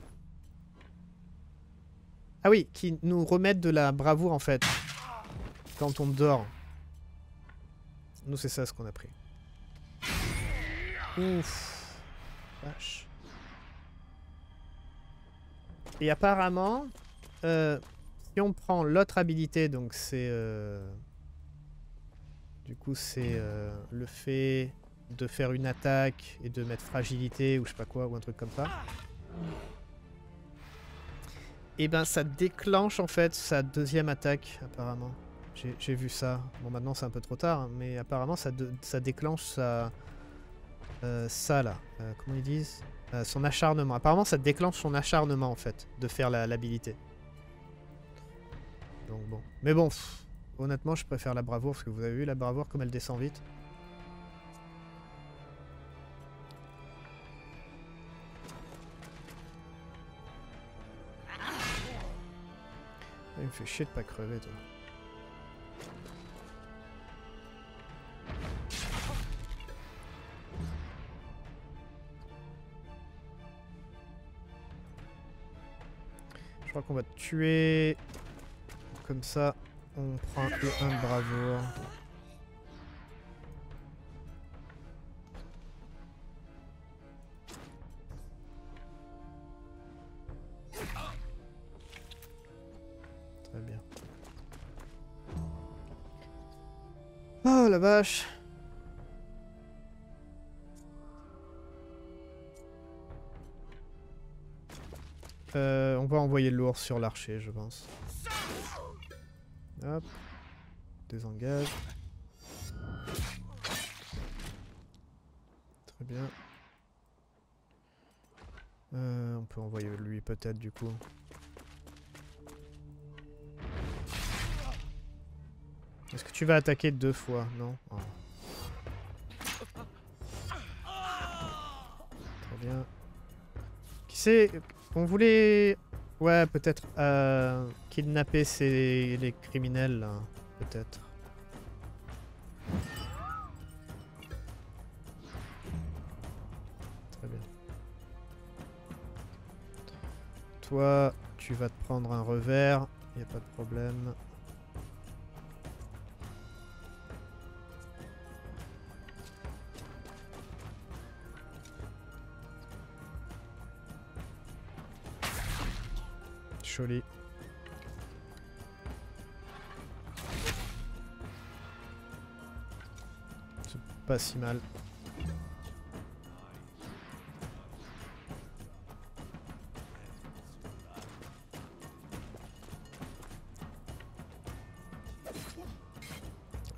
Ah oui, qui nous remettent de la bravoure en fait quand on dort. Nous c'est ça ce qu'on a pris. Ouf. Vache. Et apparemment, euh, si on prend l'autre habilité, donc c'est... Euh, du coup, c'est euh, le fait de faire une attaque et de mettre fragilité ou je sais pas quoi, ou un truc comme ça. Et ben ça déclenche en fait sa deuxième attaque, apparemment. J'ai vu ça. Bon, maintenant c'est un peu trop tard, hein, mais apparemment ça, de, ça déclenche sa... Euh, ça là, euh, comment ils disent euh, son acharnement. Apparemment ça déclenche son acharnement en fait, de faire l'habilité. Donc bon. Mais bon, pff, honnêtement je préfère la bravoure, parce que vous avez vu la bravoure comme elle descend vite. Il me fait chier de pas crever toi. Je crois qu'on va tuer. Comme ça, on prend le un de bravoure. Très bien. Oh la vache. Euh, on va envoyer l'ours sur l'archer, je pense. Hop. Désengage. Très bien. Euh, on peut envoyer lui peut-être du coup. Est-ce que tu vas attaquer deux fois? Non. Oh. Très bien. Qui c'est? On voulait... Ouais, peut-être euh, kidnapper ces... les criminels, là. Peut-être. Très bien. Toi, tu vas te prendre un revers. Il n'y a pas de problème. Joli. C'est pas si mal.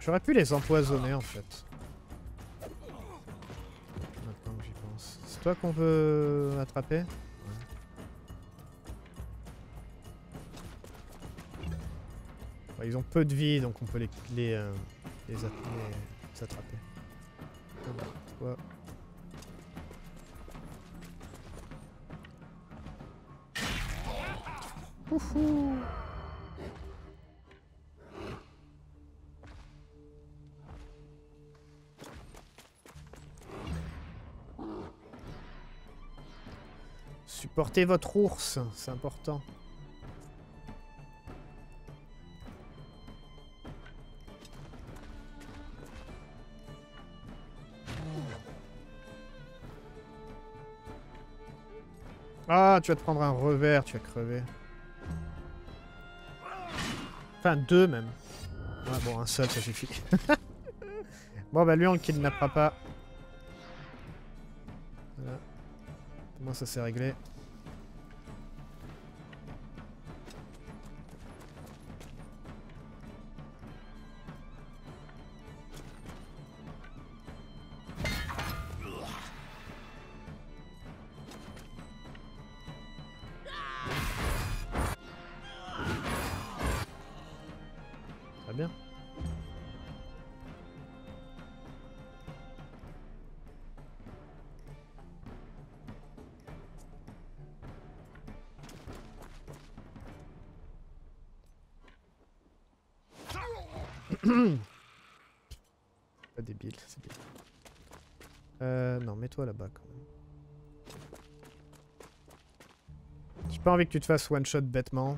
J'aurais pu les empoisonner en fait. Maintenant que j'y pense. C'est toi qu'on veut attraper? Ouais. Ouais, ils ont peu de vie donc on peut les, les, euh, les, les, les attraper. Toi. Ouhou. Supportez votre ours, c'est important. Ah, tu vas te prendre un revers, tu vas crever. Enfin, deux même. Ah bon, un seul, ça suffit. Bon, bah lui, on le kidnappera pas. Voilà. Moi, ça s'est réglé. Très bien. Pas débile, c'est bien. Euh, non, mets-toi là-bas quand même. J'ai pas envie que tu te fasses one-shot bêtement.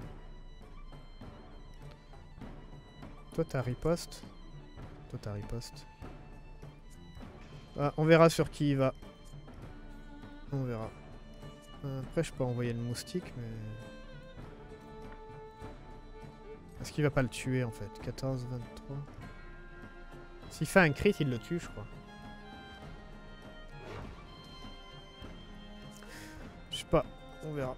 Toi, t'as riposte. Toi, t'as riposte. Ah, on verra sur qui il va. On verra. Euh, après, je peux envoyer le moustique, mais... Est-ce qu'il va pas le tuer, en fait? quatorze, vingt-trois... S'il fait un crit, il le tue, je crois. Je sais pas. On verra.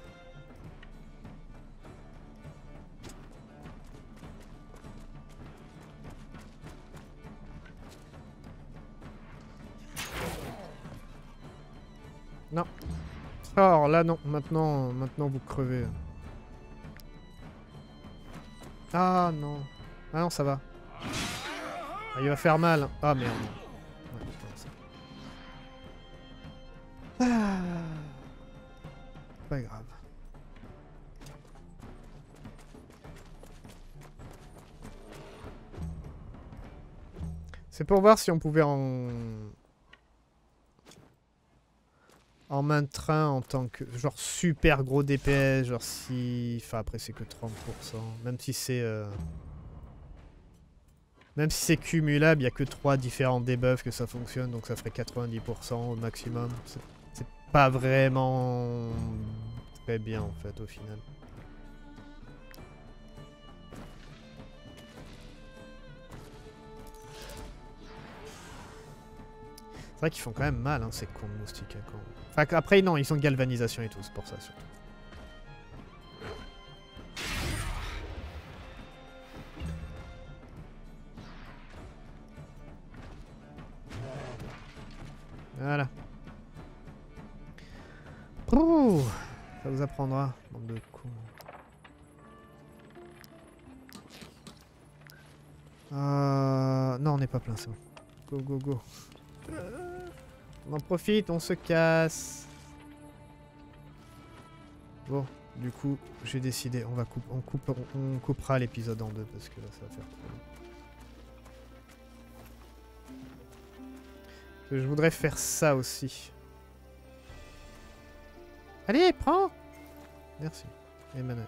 Non. Alors là, non. Maintenant, maintenant vous crevez. Ah non. Ah non, ça va. Ah, il va faire mal. Ah merde. Ouais, putain, ça. Ah. Pas grave. C'est pour voir si on pouvait en... En maintien en tant que... Genre super gros D P S, genre si... Enfin après c'est que trente pour cent. Même si c'est... Euh... Même si c'est cumulable, il n'y a que trois différents debuffs que ça fonctionne, donc ça ferait quatre-vingt-dix pour cent au maximum. C'est pas vraiment... très bien en fait au final. C'est vrai qu'ils font quand même mal, hein, ces cons de moustiques. Hein, quand... Enfin, après, non, ils sont galvanisation et tout, c'est pour ça surtout. Voilà. Ouh, ça vous apprendra, bande de cons. Euh... Non, on n'est pas plein, c'est bon. Go, go, go. On en profite, on se casse. Bon, du coup, j'ai décidé, on va coupe, on coupe, on coupera l'épisode en deux parce que là, ça va faire trop long. Je voudrais faire ça aussi. Allez, prends! Merci. Et merde.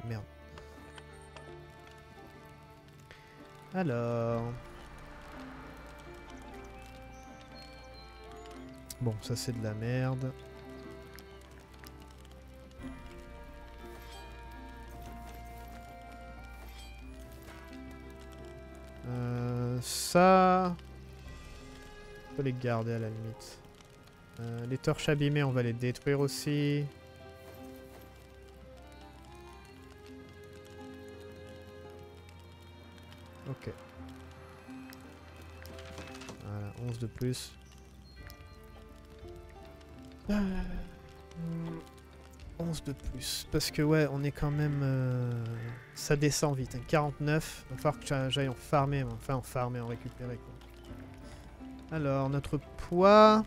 Alors... Bon, ça c'est de la merde. Euh, ça... On peut les garder à la limite. Euh, les torches abîmées, on va les détruire aussi. Ok. onze de plus. Euh, onze de plus. Parce que ouais, on est quand même... Euh, ça descend vite. Hein. quarante-neuf. Il va falloir que j'aille en farmer. Enfin, en farmer, en récupérer. Quoi. Alors, notre poids...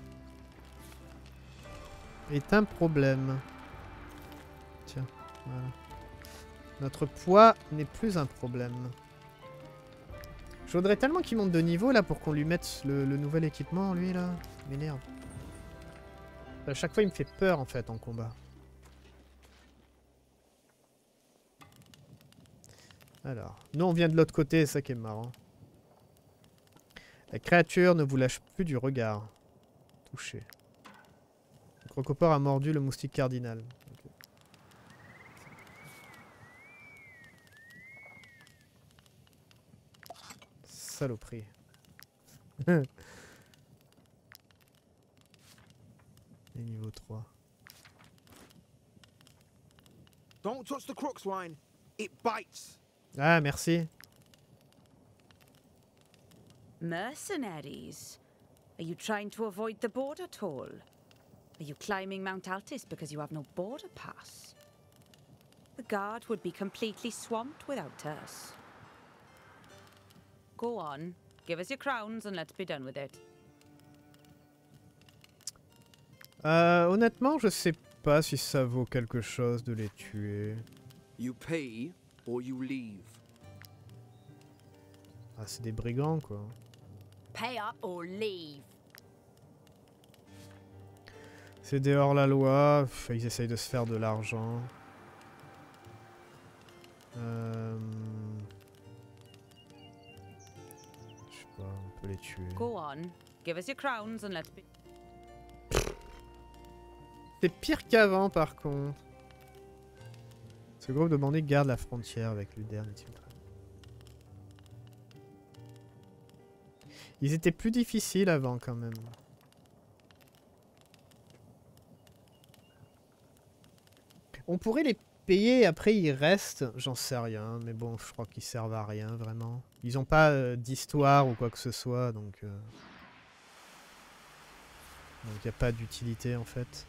est un problème. Tiens, voilà. Notre poids n'est plus un problème. Je voudrais tellement qu'il monte de niveau là pour qu'on lui mette le, le nouvel équipement, lui là. Il m'énerve. À chaque fois, il me fait peur en fait en combat. Alors, nous on vient de l'autre côté, c'est ça qui est marrant. La créature ne vous lâche plus du regard. Touché. Le crocopore a mordu le moustique cardinal. Okay. Saloperie. Et niveau trois. Don't touch the crux wine. It bites. Ah, merci. Mercenaries? Are you trying to avoid the border toll? Are you climbing Mount Altis because you have no border pass? The guard would be completely swamped without us. Go on, give us your crowns and let's be done with it. Euh, honnêtement, je sais pas si ça vaut quelque chose de les tuer. You pay or you leave. Ah, c'est des brigands, quoi. Pay up or leave. C'est des hors-la-loi. Pff, ils essayent de se faire de l'argent. Euh... Je sais pas, on peut les tuer. Go on, give us your crowns and let's be... C'est pire qu'avant, par contre. Ce groupe de bandits garde la frontière avec Luderne et Timothy. Ils étaient plus difficiles avant, quand même. On pourrait les payer et après ils restent. J'en sais rien, mais bon, je crois qu'ils servent à rien, vraiment. Ils ont pas euh, d'histoire ou quoi que ce soit, donc... Euh... Donc il n'y a pas d'utilité, en fait.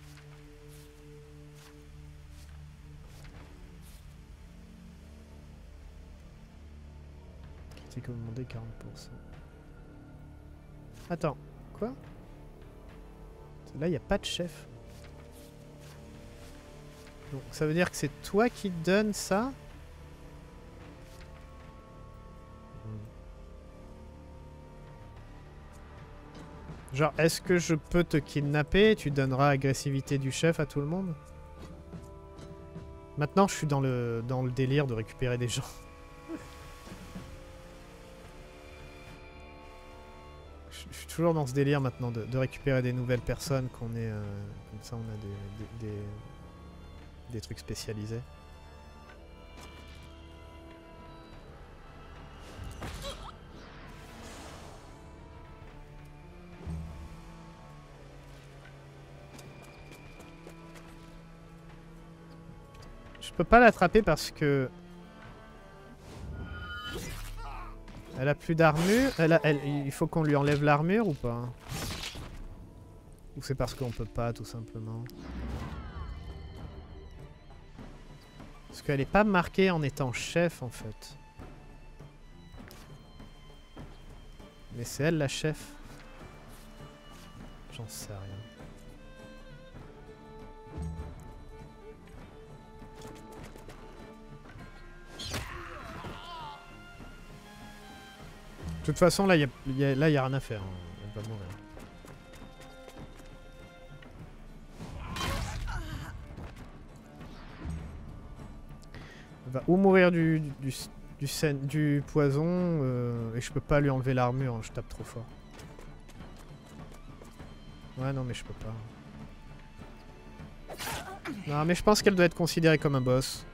Critique demandé quarante pour cent. Attends, quoi? Là, il n'y a pas de chef. Donc, ça veut dire que c'est toi qui donnes ça? Genre, est-ce que je peux te kidnapper et tu donneras agressivité du chef à tout le monde? Maintenant, je suis dans le, dans le délire de récupérer des gens. Je suis toujours dans ce délire maintenant de, de récupérer des nouvelles personnes, qu'on est... Euh, comme ça, on a des, des, des, des trucs spécialisés. Je peux pas l'attraper parce que... Elle a plus d'armure. Elle a, elle, il faut qu'on lui enlève l'armure ou pas? Ou c'est parce qu'on peut pas, tout simplement? Parce qu'elle est pas marquée en étant chef, en fait. Mais c'est elle la chef? J'en sais rien. De toute façon, là, il n'y a, a, a rien à faire. Hein. Elle va mourir. Elle va ou mourir du, du, du, du, du poison, euh, et je peux pas lui enlever l'armure, hein, je tape trop fort. Ouais, non, mais je peux pas. Non, mais je pense qu'elle doit être considérée comme un boss.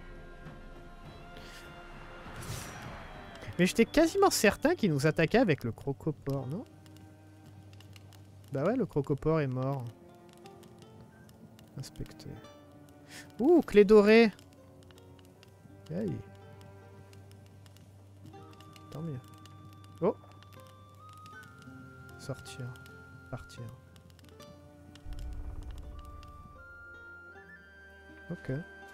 Mais j'étais quasiment certain qu'il nous attaquait avec le crocopore, non? Bah ouais, le crocopore est mort. Inspecter. Ouh, clé dorée! Aïe. Tant mieux. Oh! sortir, partir. Ok.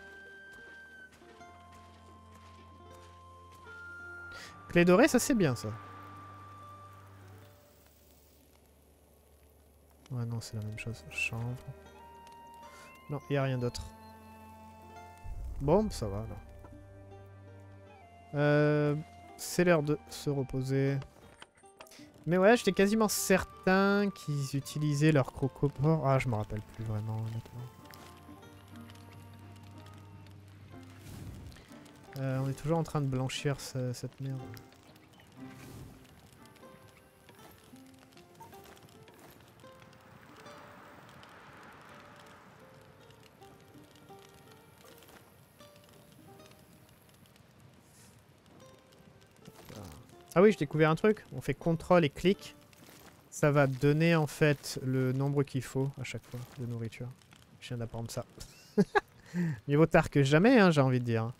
Clé dorée, ça c'est bien ça. Ouais non c'est la même chose. Chambre. Non, il n'y a rien d'autre. Bon, ça va là. Euh, c'est l'heure de se reposer. Mais ouais, j'étais quasiment certain qu'ils utilisaient leur crocopore. Ah, je me rappelle plus vraiment, honnêtement. Euh, on est toujours en train de blanchir ce, cette merde. Ah oui, j'ai découvert un truc. On fait contrôle et clic. Ça va donner en fait le nombre qu'il faut à chaque fois de nourriture. Je viens d'apprendre ça. Mieux vaut tard que jamais, hein, j'ai envie de dire.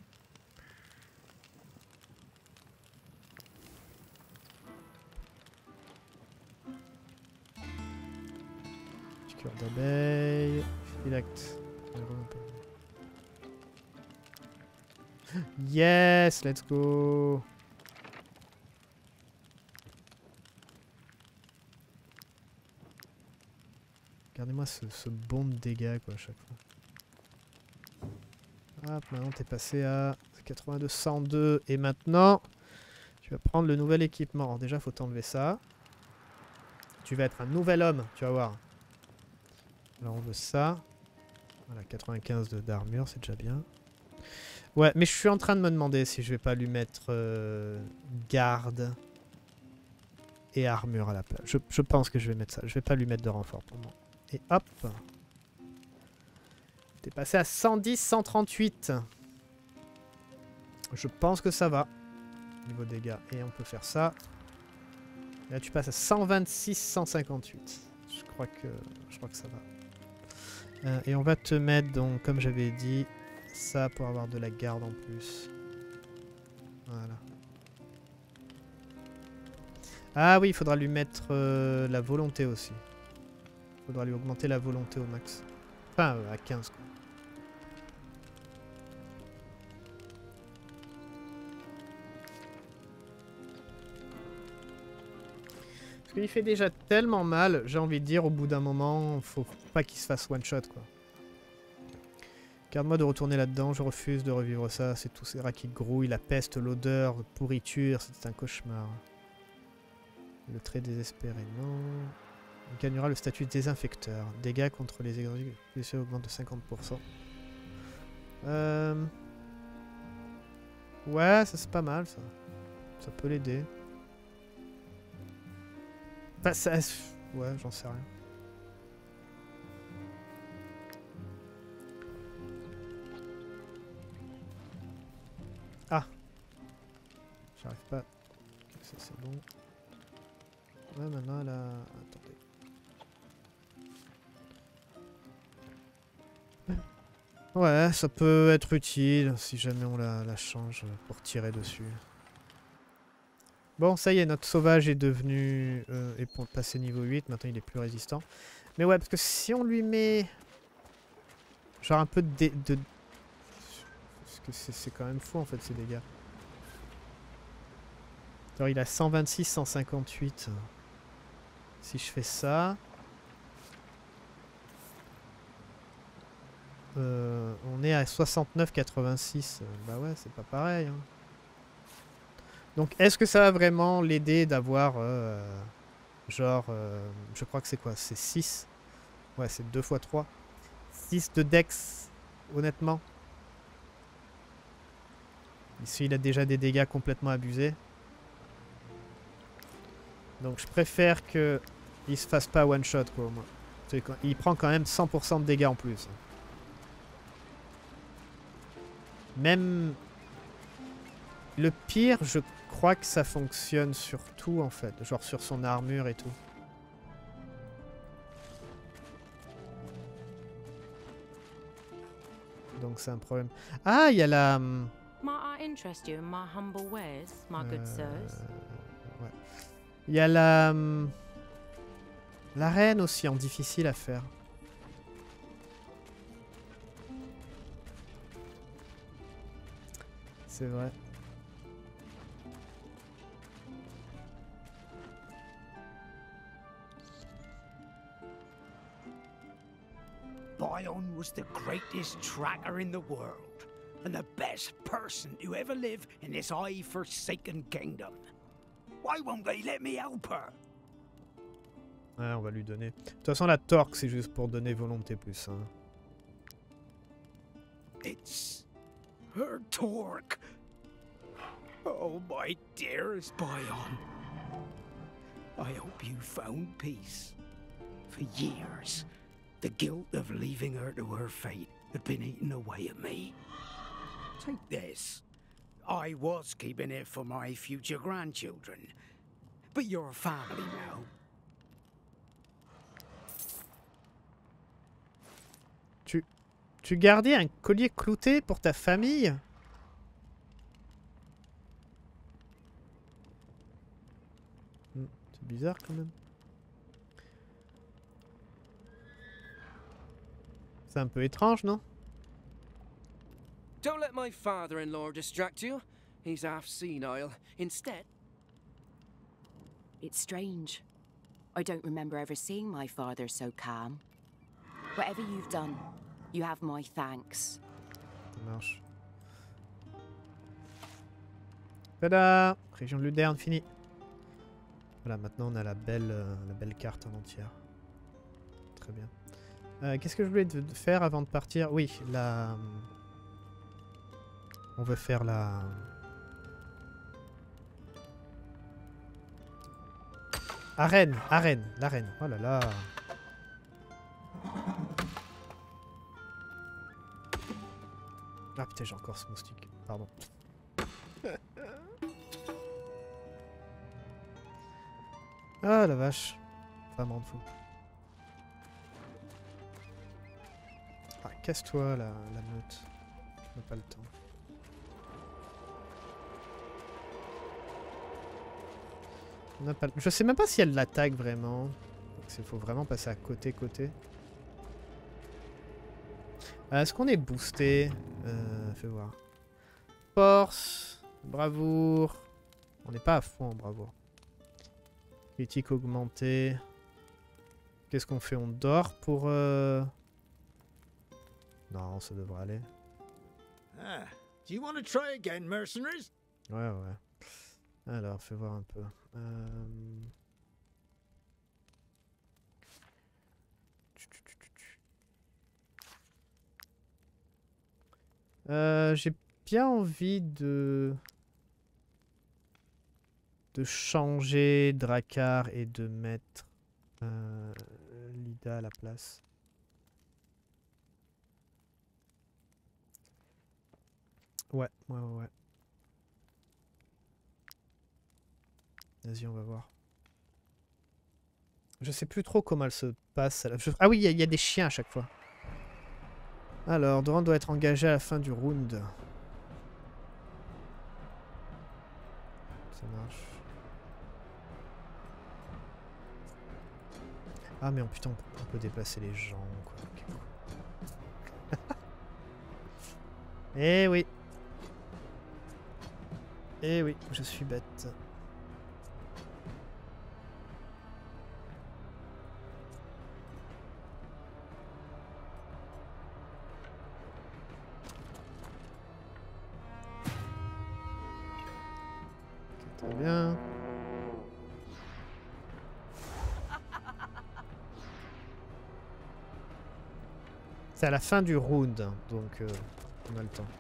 Piqûre d'abeille. Phylacte. Yes, let's go. Regardez-moi ce, ce bond de dégâts quoi à chaque fois. Hop, maintenant t'es passé à quatre-vingt-deux, cent deux et maintenant tu vas prendre le nouvel équipement. Alors déjà faut t'enlever ça. Tu vas être un nouvel homme, tu vas voir. Alors on veut ça. Voilà, quatre-vingt-quinze d'armure, c'est déjà bien. Ouais, mais je suis en train de me demander si je vais pas lui mettre euh, garde et armure à la place. Je, je pense que je vais mettre ça. Je vais pas lui mettre de renfort pour moi. Et hop. T'es passé à cent dix, cent trente-huit. Je pense que ça va. Niveau dégâts. Et on peut faire ça. Et là tu passes à cent vingt-six, cent cinquante-huit. Je crois que, je crois que ça va. Euh, et on va te mettre donc, comme j'avais dit, ça pour avoir de la garde en plus. Voilà. Ah oui, il faudra lui mettre euh, la volonté aussi. Il faudra lui augmenter la volonté au max. Enfin, euh, à quinze quoi. Parce qu'il fait déjà tellement mal, j'ai envie de dire, au bout d'un moment, faut pas qu'il se fasse one shot quoi. Garde-moi de retourner là-dedans, je refuse de revivre ça, c'est tous ces rats qui grouillent, la peste, l'odeur, pourriture, c'était un cauchemar. Le trait désespéré, non. On gagnera le statut de désinfecteur. Dégâts contre les exécutions augmentent de cinquante pour cent. Euh... Ouais, ça c'est pas mal ça. Ça peut l'aider. Enfin, ça... Ouais, j'en sais rien. Ah, j'arrive pas. Ok, ça c'est bon. Ouais, maintenant elle a... Attendez. Ouais, ça peut être utile si jamais on la, la change pour tirer dessus. Bon, ça y est, notre sauvage est devenu... Euh, est pour passer niveau huit, maintenant il est plus résistant. Mais ouais, parce que si on lui met... Genre un peu de... Dé de... Parce que c'est quand même fou en fait ces dégâts. Alors il a cent vingt-six, cent cinquante-huit. Si je fais ça... Euh, on est à soixante-neuf, quatre-vingt-six. Bah ouais, c'est pas pareil. Hein. Donc est-ce que ça va vraiment l'aider d'avoir... Euh, genre... Euh, je crois que c'est quoi? C'est six. Ouais, c'est deux fois trois. six de dex, honnêtement. Ici, il a déjà des dégâts complètement abusés. Donc je préfère que il se fasse pas one shot quoi au moins. Il prend quand même cent pour cent de dégâts en plus. Même le pire, je crois que ça fonctionne sur tout en fait, genre sur son armure et tout. Donc c'est un problème. Ah, il y a la... Euh... Ouais. Il y a la... La reine aussi, en difficile à faire. C'est vrai. Bion was the greatest tracker in the world, and the best person to ever live in this eye-forsaken kingdom. Why won't they let me help her? Ouais, on va lui donner. De toute façon, la torque, c'est juste pour donner volonté plus. Hein. It's her torque. Oh, my dearest Bion. I hope you found peace. For years, the guilt of leaving her to her fate had been eating away at me. Take this. I was keeping it for my future grandchildren. But you're a family now. Tu, tu gardais un collier clouté pour ta famille? Hmm, c'est bizarre quand même. C'est un peu étrange, non? Don't let my father-in-law distract you. He's half senile. Instead... It's strange. I don't remember ever seeing my father so calm. Whatever you've done, you have my thanks. Ça marche. Tada! Région de Luderne, fini. Voilà, maintenant on a la belle, euh, la belle carte en entière. Très bien. Euh, Qu'est-ce que je voulais de faire avant de partir? Oui, la... On veut faire la... Arène, arène, l'arène. Oh là là. Ah putain, j'ai encore ce moustique. Pardon. Ah la vache. Ça me rend fou. Ah, casse-toi la, la meute. On n'a pas le temps. On n'a pas le... Je sais même pas si elle l'attaque vraiment. Il faut vraiment passer à côté côté. Euh, Est-ce qu'on est boosté? euh, Fais voir. Force, bravoure. On n'est pas à fond en bravoure. Critique augmentée. Qu'est-ce qu'on fait? On dort pour... Euh... Non, ça devrait aller. Ah, do you want to try again, mercenaries? Ouais, ouais. Alors, fais voir un peu. Euh... Euh, j'ai bien envie de... de changer Drakkar et de mettre euh, Lida à la place. Ouais, ouais, ouais, ouais. Vas-y, on va voir. Je sais plus trop comment elle se passe. Je... Ah oui, il y, y a des chiens à chaque fois. Alors, Doran doit être engagé à la fin du round. Ça marche. Ah mais oh, putain, on peut déplacer les gens, quoi. Eh oui. Eh oui, je suis bête. Très bien. C'est à la fin du round, donc euh, on a le temps.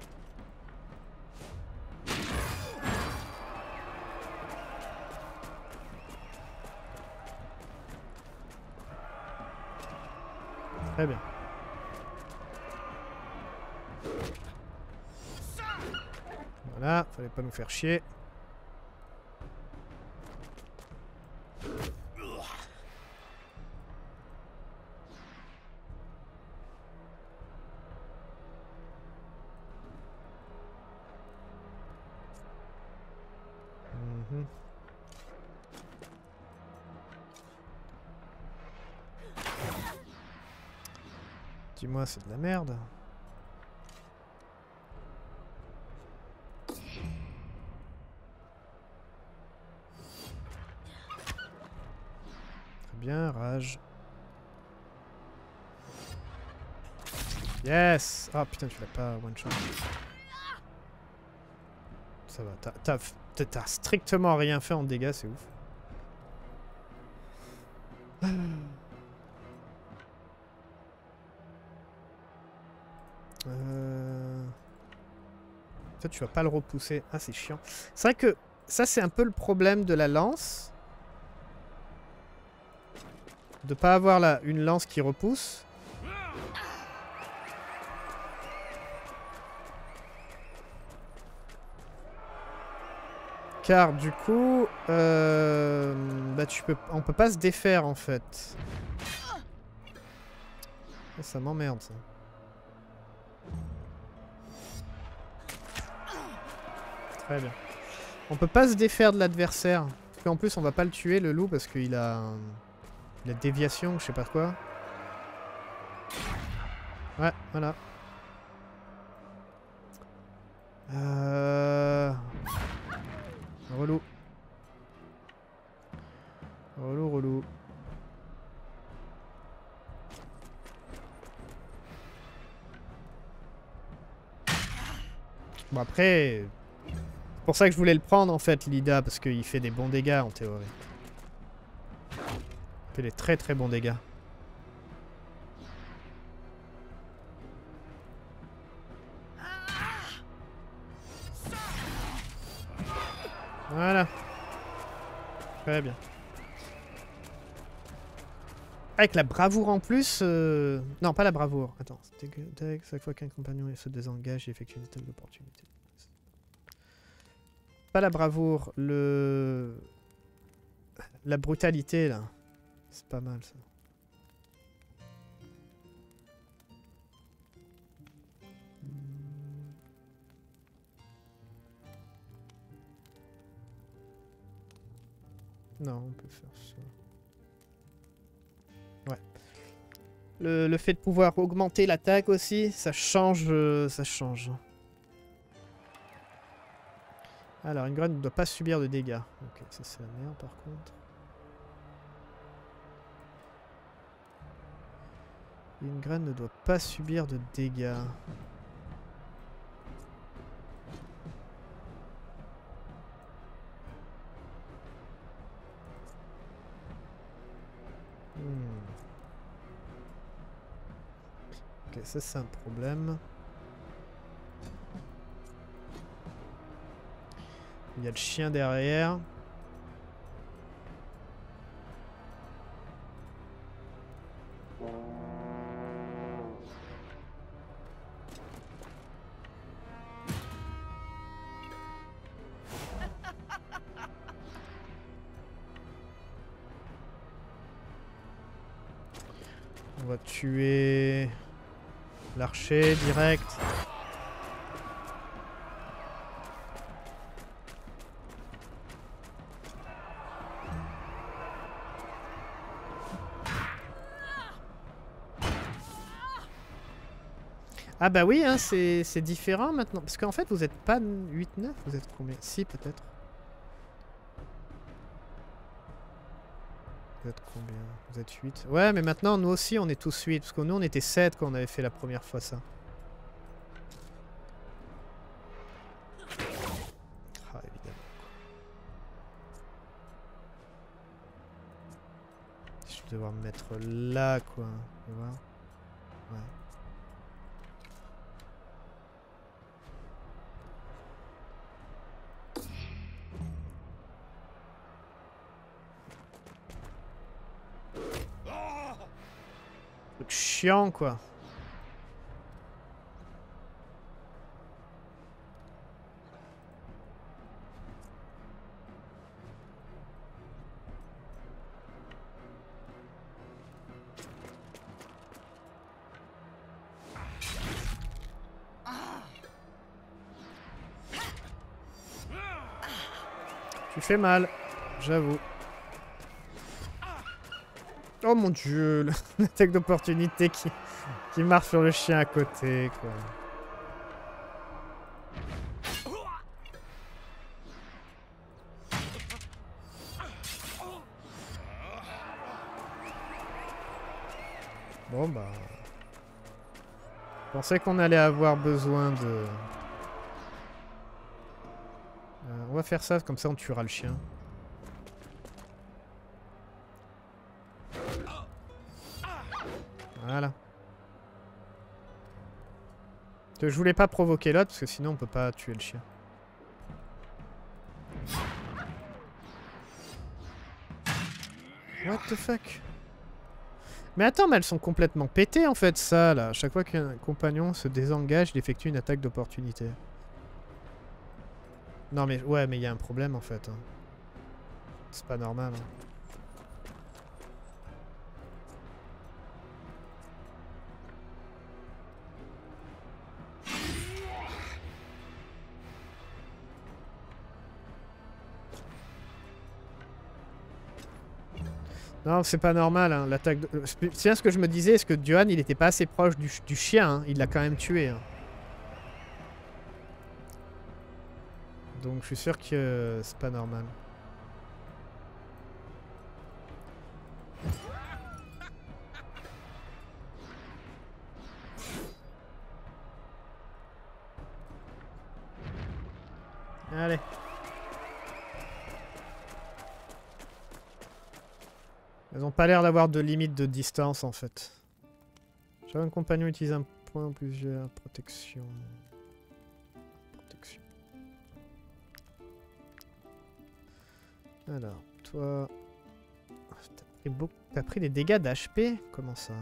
Très bien. Voilà, fallait pas nous faire chier. Dis-moi, c'est de la merde. Très bien, rage. Yes! Ah putain, tu l'as pas one shot. Ça va, t'as strictement rien fait en dégâts, c'est ouf. Euh... Toi, tu vas pas le repousser. Ah, c'est chiant. C'est vrai que ça, c'est un peu le problème de la lance. De pas avoir là une lance qui repousse. Car du coup, euh, bah tu peux, on peut pas se défaire en fait. Oh, ça m'emmerde ça. Très bien. On peut pas se défaire de l'adversaire. Parce qu'en plus on va pas le tuer le loup parce qu'il a, il a déviation, je sais pas quoi. Ouais, voilà. Euh... Relou. Relou, relou. Bon après... C'est pour ça que je voulais le prendre en fait, Lida, parce qu'il fait des bons dégâts en théorie. Il fait des très très bons dégâts. Voilà. Très bien. Avec la bravoure en plus... Euh... Non, pas la bravoure. Attends. Chaque fois qu'un compagnon se désengage, il effectue une attaque d'opportunité. Pas la bravoure, le... La brutalité, là. C'est pas mal, ça. Non, on peut faire ça. Ouais. Le, le fait de pouvoir augmenter l'attaque aussi, ça change, euh, ça change. Alors, une graine ne doit pas subir de dégâts. Ok, ça c'est la merde par contre. Une graine ne doit pas subir de dégâts. Hmm. Ok, ça c'est un problème. Il y a le chien derrière. On va tuer l'archer direct. Ah bah oui, hein, c'est différent maintenant. Parce qu'en fait, vous êtes pas huit neuf, vous êtes combien? Si, peut-être. Vous êtes combien? Vous êtes huit. Ouais, mais maintenant, nous aussi, on est tous huit. Parce que nous, on était sept quand on avait fait la première fois ça. Ah, évidemment. Je vais devoir me mettre là, quoi. Tu vois? Ouais. Truc chiant, quoi. Tu fais mal, j'avoue. Oh mon dieu, l'attaque d'opportunité qui, qui marche sur le chien à côté, quoi. Bon bah... Je pensais qu'on allait avoir besoin de... Euh, on va faire ça, comme ça on tuera le chien. Voilà. Je voulais pas provoquer l'autre, parce que sinon on peut pas tuer le chien. What the fuck? Mais attends, mais elles sont complètement pétées en fait, ça, là. Chaque fois qu'un compagnon se désengage, il effectue une attaque d'opportunité. Non mais, ouais, mais il y a un problème en fait. Hein. C'est pas normal. Hein. Non, c'est pas normal, hein, l'attaque... De... C'est bien ce que je me disais, est-ce que Johan, il était pas assez proche du, du chien, hein, il l'a quand même tué. Hein. Donc je suis sûr que euh, c'est pas normal. Allez. Elles ont pas l'air d'avoir de limite de distance en fait. Chaque un compagnon utilise un point ou plusieurs. Protection. Protection. Alors, toi... T'as pris, beaucoup... T'as pris des dégâts d'H P? Comment ça?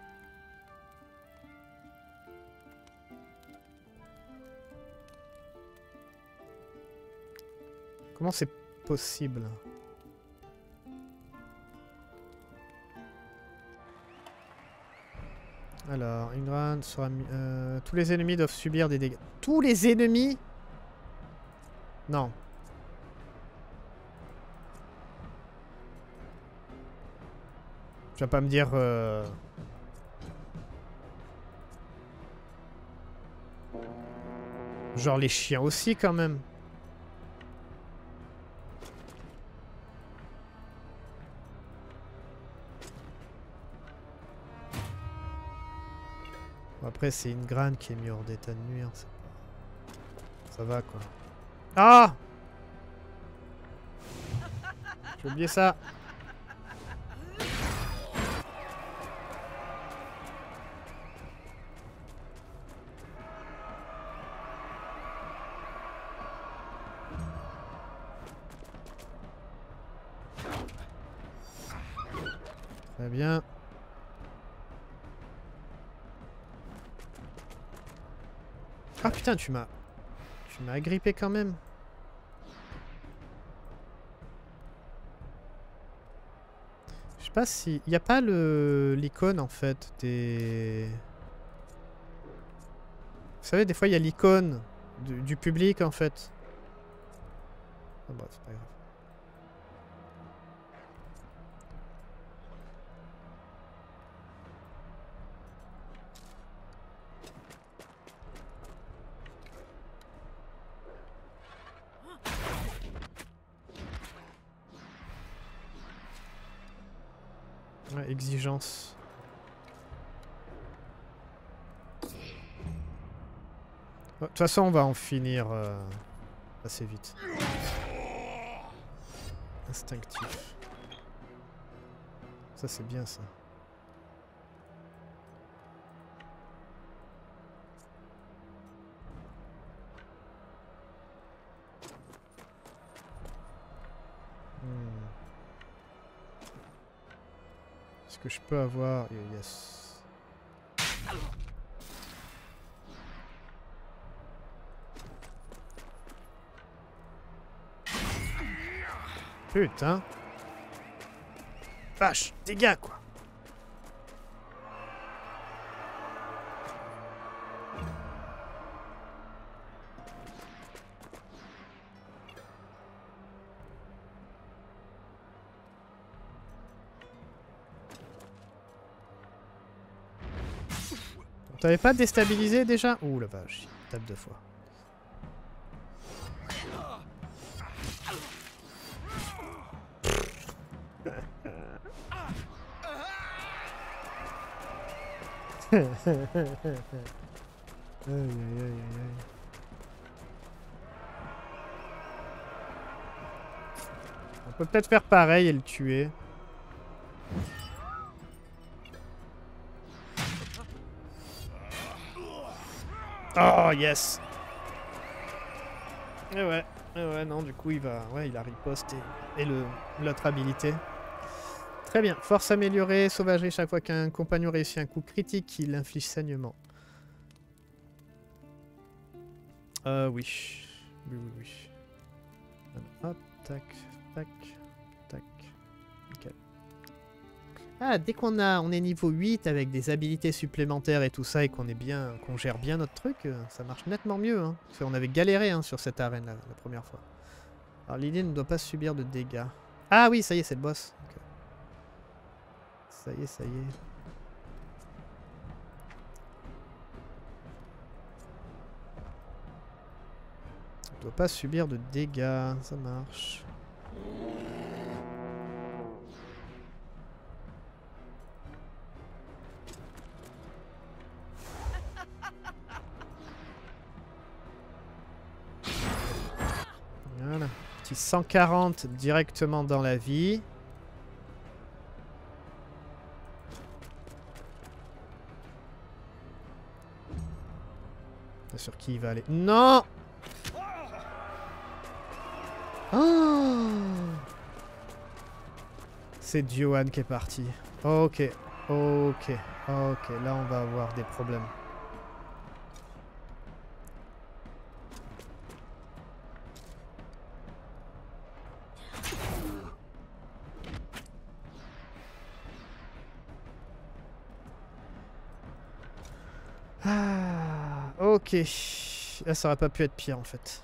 Comment c'est possible? Alors, Ingrid sera mis... Euh, tous les ennemis doivent subir des dégâts. Tous les ennemis? Non. Tu vas pas me dire... Euh... Genre les chiens aussi, quand même. Après, c'est une grane qui est mise hors d'état de nuire. Ça va, quoi. Ah! J'ai oublié ça. Très bien. Ah putain, tu m'as... Tu m'as agrippé quand même. Je sais pas si... Il n'y a pas le l'icône en fait des... Vous savez, des fois il y a l'icône du, du public en fait. Ah bah c'est pas grave. Ouais, exigence. De toute façon, on va en finir euh, assez vite. Instinctif. Ça, c'est bien, ça. Hmm. Est-ce que je peux avoir... Yes. Putain. Vache, dégâts quoi. T'avais pas déstabilisé déjà? Ouh la vache, il tape deux fois. Aïe aïe aïe aïe. On peut peut-être faire pareil et le tuer. Oh yes. Et ouais, et ouais non du coup il va, ouais il a riposte et, et le l'autre habilité. Très bien, force améliorée, sauvagerie chaque fois qu'un compagnon réussit un coup critique, il inflige saignement. Euh oui, oui oui oui. Hop, tac, tac, tac. Ok. Ah, dès qu'on a, on est niveau huit avec des habilités supplémentaires et tout ça et qu'on est bien, qu'on gère bien notre truc, ça marche nettement mieux. Hein. Parce qu'on avait galéré hein, sur cette arène la, la première fois. Alors l'idée ne doit pas subir de dégâts. Ah oui, ça y est, c'est le boss. Okay. Ça y est, ça y est. Il ne doit pas subir de dégâts, ça marche. Voilà, petit cent quarante directement dans la vie. Sur qui il va aller? Non! Oh! C'est Johan qui est parti. Ok, ok, ok. Là, on va avoir des problèmes. Ah, ok. Là, ça aurait pas pu être pire, en fait.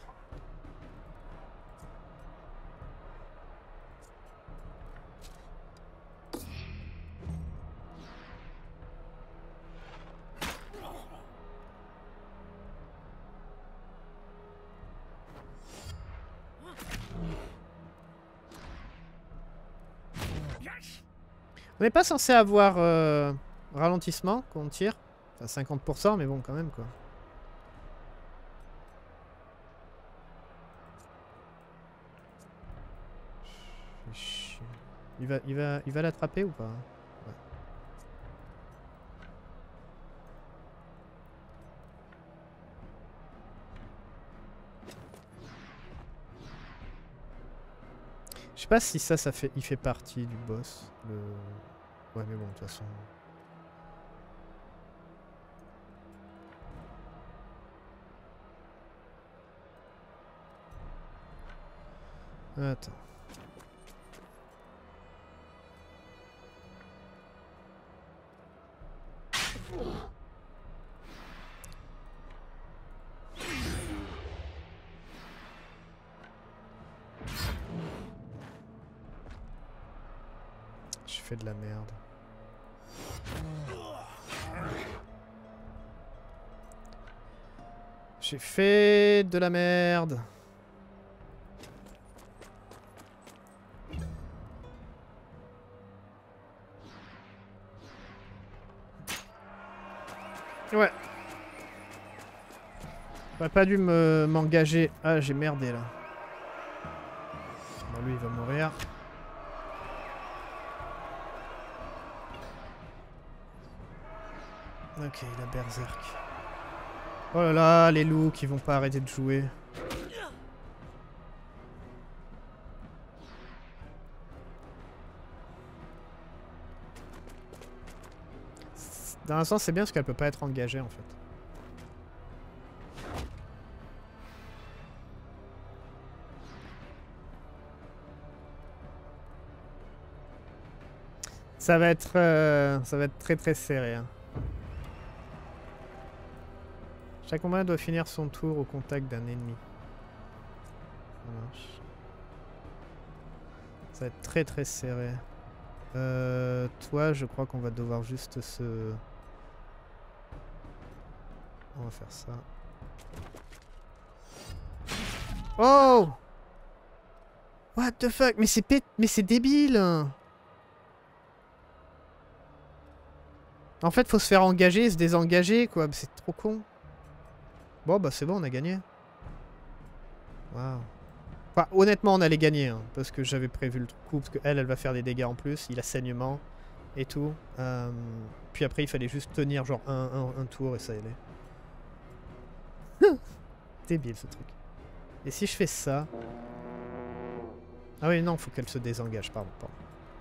On n'est pas censé avoir euh, ralentissement quand on tire. À cinquante pour cent, mais bon, quand même, quoi. Il va, il va, il va l'attraper ou pas? Ouais. Je sais pas si ça, ça fait, il fait partie du boss. Le... Ouais, mais bon, de toute façon. Attends. Je fais de la merde. J'ai fait de la merde. Ouais. J'aurais pas dû me m'engager. Ah, j'ai merdé là. Bon, lui, il va mourir. Ok, il a berserk. Oh là là, les loups qui vont pas arrêter de jouer. Dans un sens, c'est bien parce qu'elle peut pas être engagée en fait. Ça va être, euh, ça va être très très serré. Hein. Chaque combattant doit finir son tour au contact d'un ennemi. Ça marche. Ça va être très très serré. Euh, toi, je crois qu'on va devoir juste se... on va faire ça. Oh! What the fuck? Mais c'est pét... Mais c'est débile! En fait, faut se faire engager et se désengager, quoi. C'est trop con. Bon, bah c'est bon, on a gagné. Waouh. Enfin, honnêtement, on allait gagner, hein, parce que j'avais prévu le coup, parce qu'elle, elle va faire des dégâts en plus, il a saignement et tout. Euh, puis après, il fallait juste tenir genre un, un, un tour et ça allait. Débile ce truc. Et si je fais ça... Ah oui, non, faut qu'elle se désengage, pardon, pardon.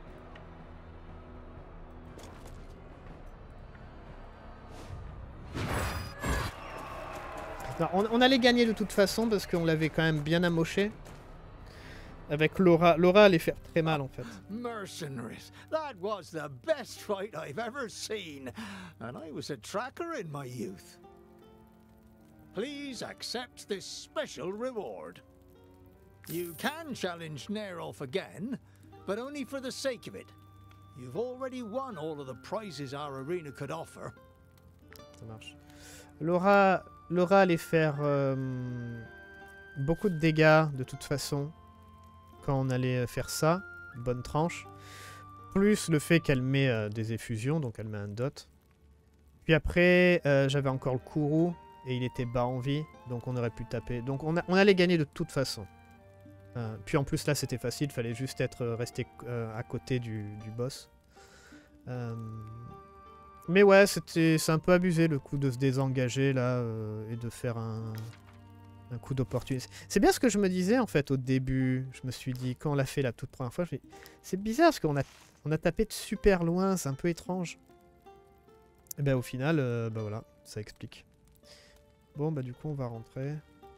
Non, on, on allait gagner de toute façon parce qu'on l'avait quand même bien amoché. Avec Laura. Laura allait faire très mal en fait. Mercenaries, that was the best fight I've ever seen. And I was a tracker in my youth. Please accept this special reward. You can challenge Nerolf again, but only for the sake of it. You've already won all of the prizes our arena could offer. Ça marche. Laura, Laura allait faire euh, beaucoup de dégâts de toute façon quand on allait faire ça, une bonne tranche. Plus le fait qu'elle met euh, des effusions, donc elle met un dot. Puis après, euh, j'avais encore le Kourou et il était bas en vie, donc on aurait pu taper. Donc on, a, on allait gagner de toute façon. Euh, puis en plus là c'était facile, fallait juste être resté euh, à côté du, du boss. Euh, mais ouais, c'était c'est un peu abusé le coup de se désengager là euh, et de faire un, un coup d'opportunité. C'est bien ce que je me disais en fait au début. Je me suis dit quand on l'a fait la toute première fois, c'est bizarre parce qu'on a, on a tapé de super loin, c'est un peu étrange. Et ben au final, euh, bah voilà, ça explique. Bon bah du coup on va rentrer.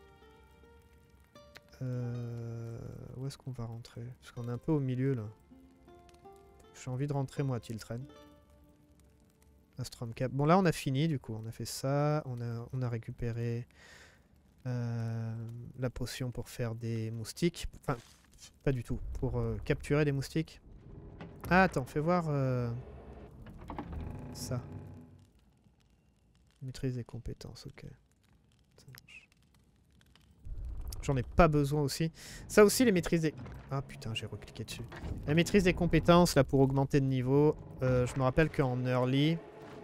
Euh, où est-ce qu'on va rentrer? Parce qu'on est un peu au milieu là. J'ai envie de rentrer moi à Tiltren. Astrom Cap. Bon là on a fini du coup. On a fait ça. On a, on a récupéré euh, la potion pour faire des moustiques. Enfin, pas du tout. Pour euh, capturer des moustiques. Ah attends, fais voir euh, ça. Maîtrise des compétences, ok. Ça marche. J'en ai pas besoin aussi. Ça aussi, les maîtrises des... Ah putain, j'ai recliqué dessus. La maîtrise des compétences, là, pour augmenter de niveau. Euh, je me rappelle qu'en early,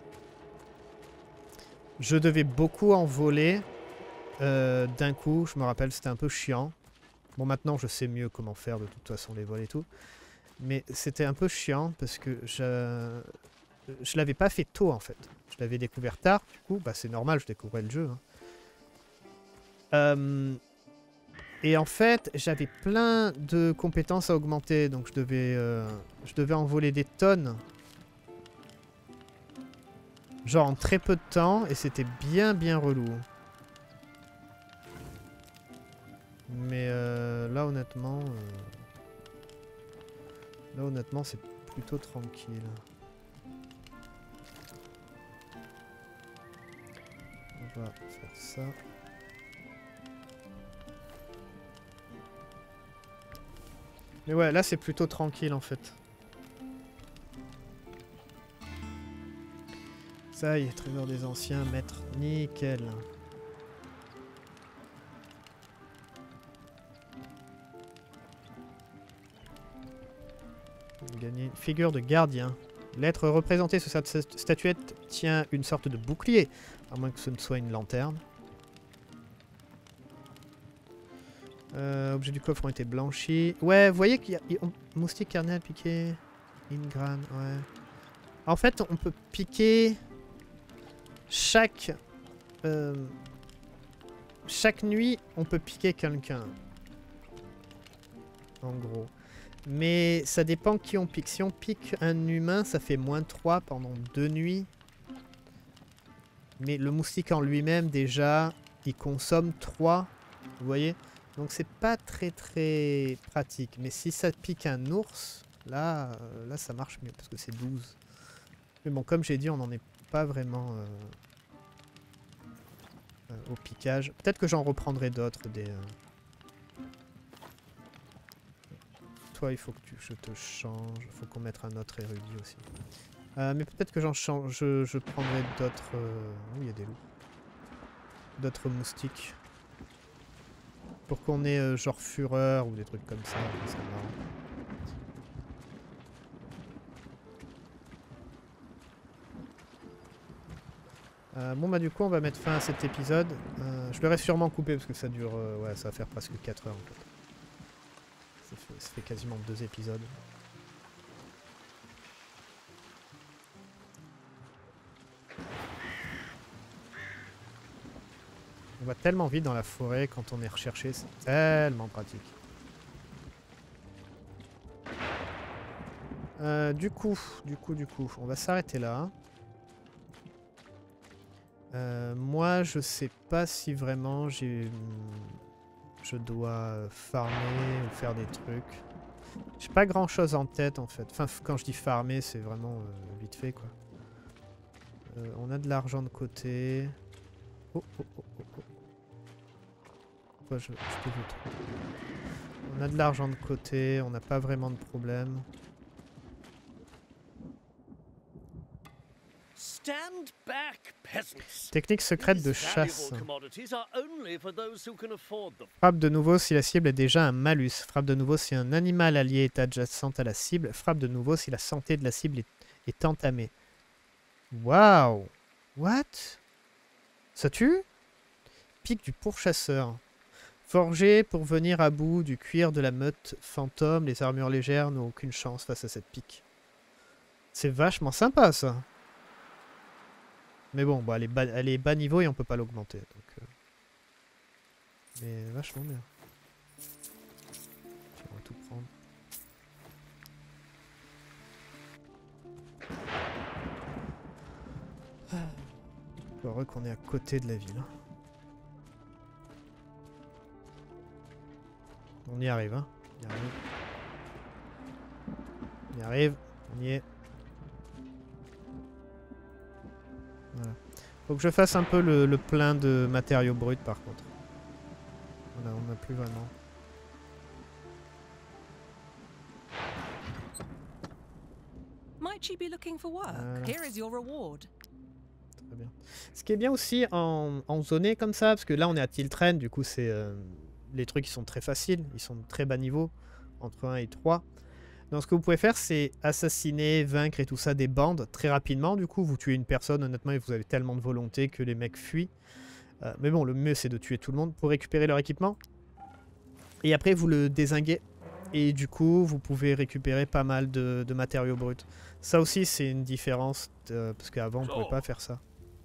je devais beaucoup en voler euh, d'un coup. Je me rappelle, c'était un peu chiant. Bon, maintenant, je sais mieux comment faire de toute façon les vols et tout. Mais c'était un peu chiant parce que je... Je l'avais pas fait tôt, en fait. Je l'avais découvert tard. Du coup, bah, c'est normal, je découvrais le jeu. Hein. Euh... Et en fait, j'avais plein de compétences à augmenter, donc je devais, euh, je devais en voler des tonnes. Genre en très peu de temps, et c'était bien bien relou. Mais euh, là honnêtement... Euh, là honnêtement c'est plutôt tranquille. On va faire ça. Mais ouais, là c'est plutôt tranquille en fait. Ça y est, trésor des anciens, maître, nickel. Gagner une figure de gardien. L'être représenté sur cette statuette tient une sorte de bouclier, à moins que ce ne soit une lanterne. Euh, objets du coffre ont été blanchis. Ouais, vous voyez qu'il y a... Y a moustique carnel piqué. Ingram, ouais. En fait, on peut piquer... Chaque... Euh, chaque nuit, on peut piquer quelqu'un. En gros. Mais ça dépend qui on pique. Si on pique un humain, ça fait moins trois pendant deux nuits. Mais le moustique en lui-même, déjà, il consomme trois. Vous voyez ? Donc c'est pas très très pratique. Mais si ça pique un ours, là, euh, là ça marche mieux parce que c'est douze. Mais bon, comme j'ai dit, on n'en est pas vraiment euh, euh, au piquage. Peut-être que j'en reprendrai d'autres. Des, euh... Toi, il faut que tu, je te change. Il faut qu'on mette un autre érudit aussi. Euh, mais peut-être que j'en change. Je, je prendrai d'autres... Euh... Oh, il y a des loups. d'autres moustiques. Pour qu'on ait euh, genre fureur ou des trucs comme ça. C'est marrant. Euh, bon bah du coup on va mettre fin à cet épisode. Euh, je l'aurais sûrement coupé parce que ça dure... Euh, ouais, ça va faire presque quatre heures en fait. Ça fait, ça fait quasiment deux épisodes. On va tellement vite dans la forêt quand on est recherché, c'est tellement pratique. Euh, du coup, du coup, du coup, on va s'arrêter là. Euh, moi, je sais pas si vraiment j'ai, je dois farmer ou faire des trucs. J'ai pas grand chose en tête en fait. Enfin, quand je dis farmer, c'est vraiment euh, vite fait quoi. Euh, on a de l'argent de côté. Oh, oh, oh, oh, oh. Pourquoi je, je peux vous trouver. On a de l'argent de côté, on n'a pas vraiment de problème. Stand back, peasants. Technique secrète de These chasse. valuable commodities are only for those who can afford them. Frappe de nouveau si la cible est déjà un malus. Frappe de nouveau si un animal allié est adjacent à la cible. Frappe de nouveau si la santé de la cible est, est entamée. Waouh! What? Ça tue? Pique du pourchasseur. Forgé pour venir à bout du cuir de la meute fantôme, les armures légères n'ont aucune chance face à cette pique. C'est vachement sympa ça. Mais bon, bon elle, est bas, elle est bas niveau et on peut pas l'augmenter. Donc, euh... Mais vachement bien. Tiens, on va tout prendre. Heureux qu'on est à côté de la ville. On y arrive, hein. On y arrive. On y arrive. On y est. Voilà. Faut que je fasse un peu le, le plein de matériaux bruts par contre. Voilà, on n'a plus vraiment. Might you be looking for work? Voilà. Here is your reward. Très bien. Ce qui est bien aussi en, en zoné comme ça, parce que là on est à Tiltren, du coup c'est euh, les trucs qui sont très faciles, ils sont de très bas niveau, entre un et trois. Donc ce que vous pouvez faire, c'est assassiner, vaincre et tout ça des bandes très rapidement. Du coup, vous tuez une personne, honnêtement, et vous avez tellement de volonté que les mecs fuient. Euh, mais bon, le mieux, c'est de tuer tout le monde pour récupérer leur équipement. Et après, vous le dézinguez. Et du coup, vous pouvez récupérer pas mal de, de matériaux bruts. Ça aussi, c'est une différence, de, parce qu'avant, on ne pouvait pas faire ça.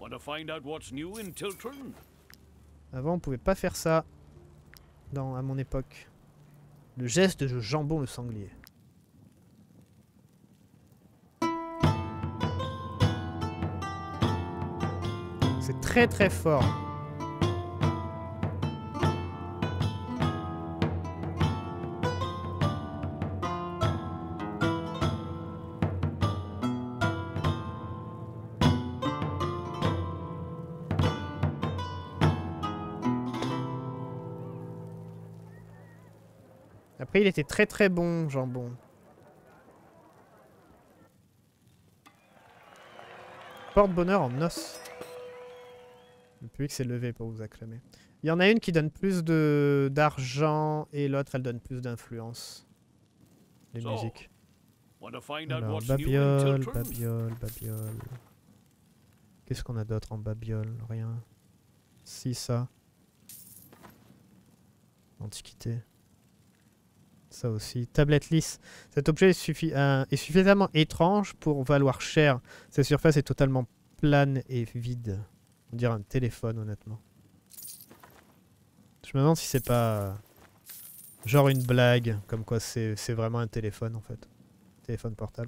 Avant, on pouvait pas faire ça dans, à mon époque. Le geste de jambon le sanglier. C'est très très fort. Après, il était très très bon, jambon. Porte-bonheur en os. Le public s'est levé pour vous acclamer. Il y en a une qui donne plus de d'argent et l'autre elle donne plus d'influence. Les so, musiques. Alors, babiole, babiole, babiole. Qu'est-ce qu'on a d'autre en babiole? Rien. Si, ça. Antiquité. Ça aussi. Tablette lisse. Cet objet est, suffi euh, est suffisamment étrange pour valoir cher. Sa surface est totalement plane et vide. On dirait un téléphone, honnêtement. Je me demande si c'est pas genre une blague, comme quoi c'est vraiment un téléphone en fait. Téléphone portable.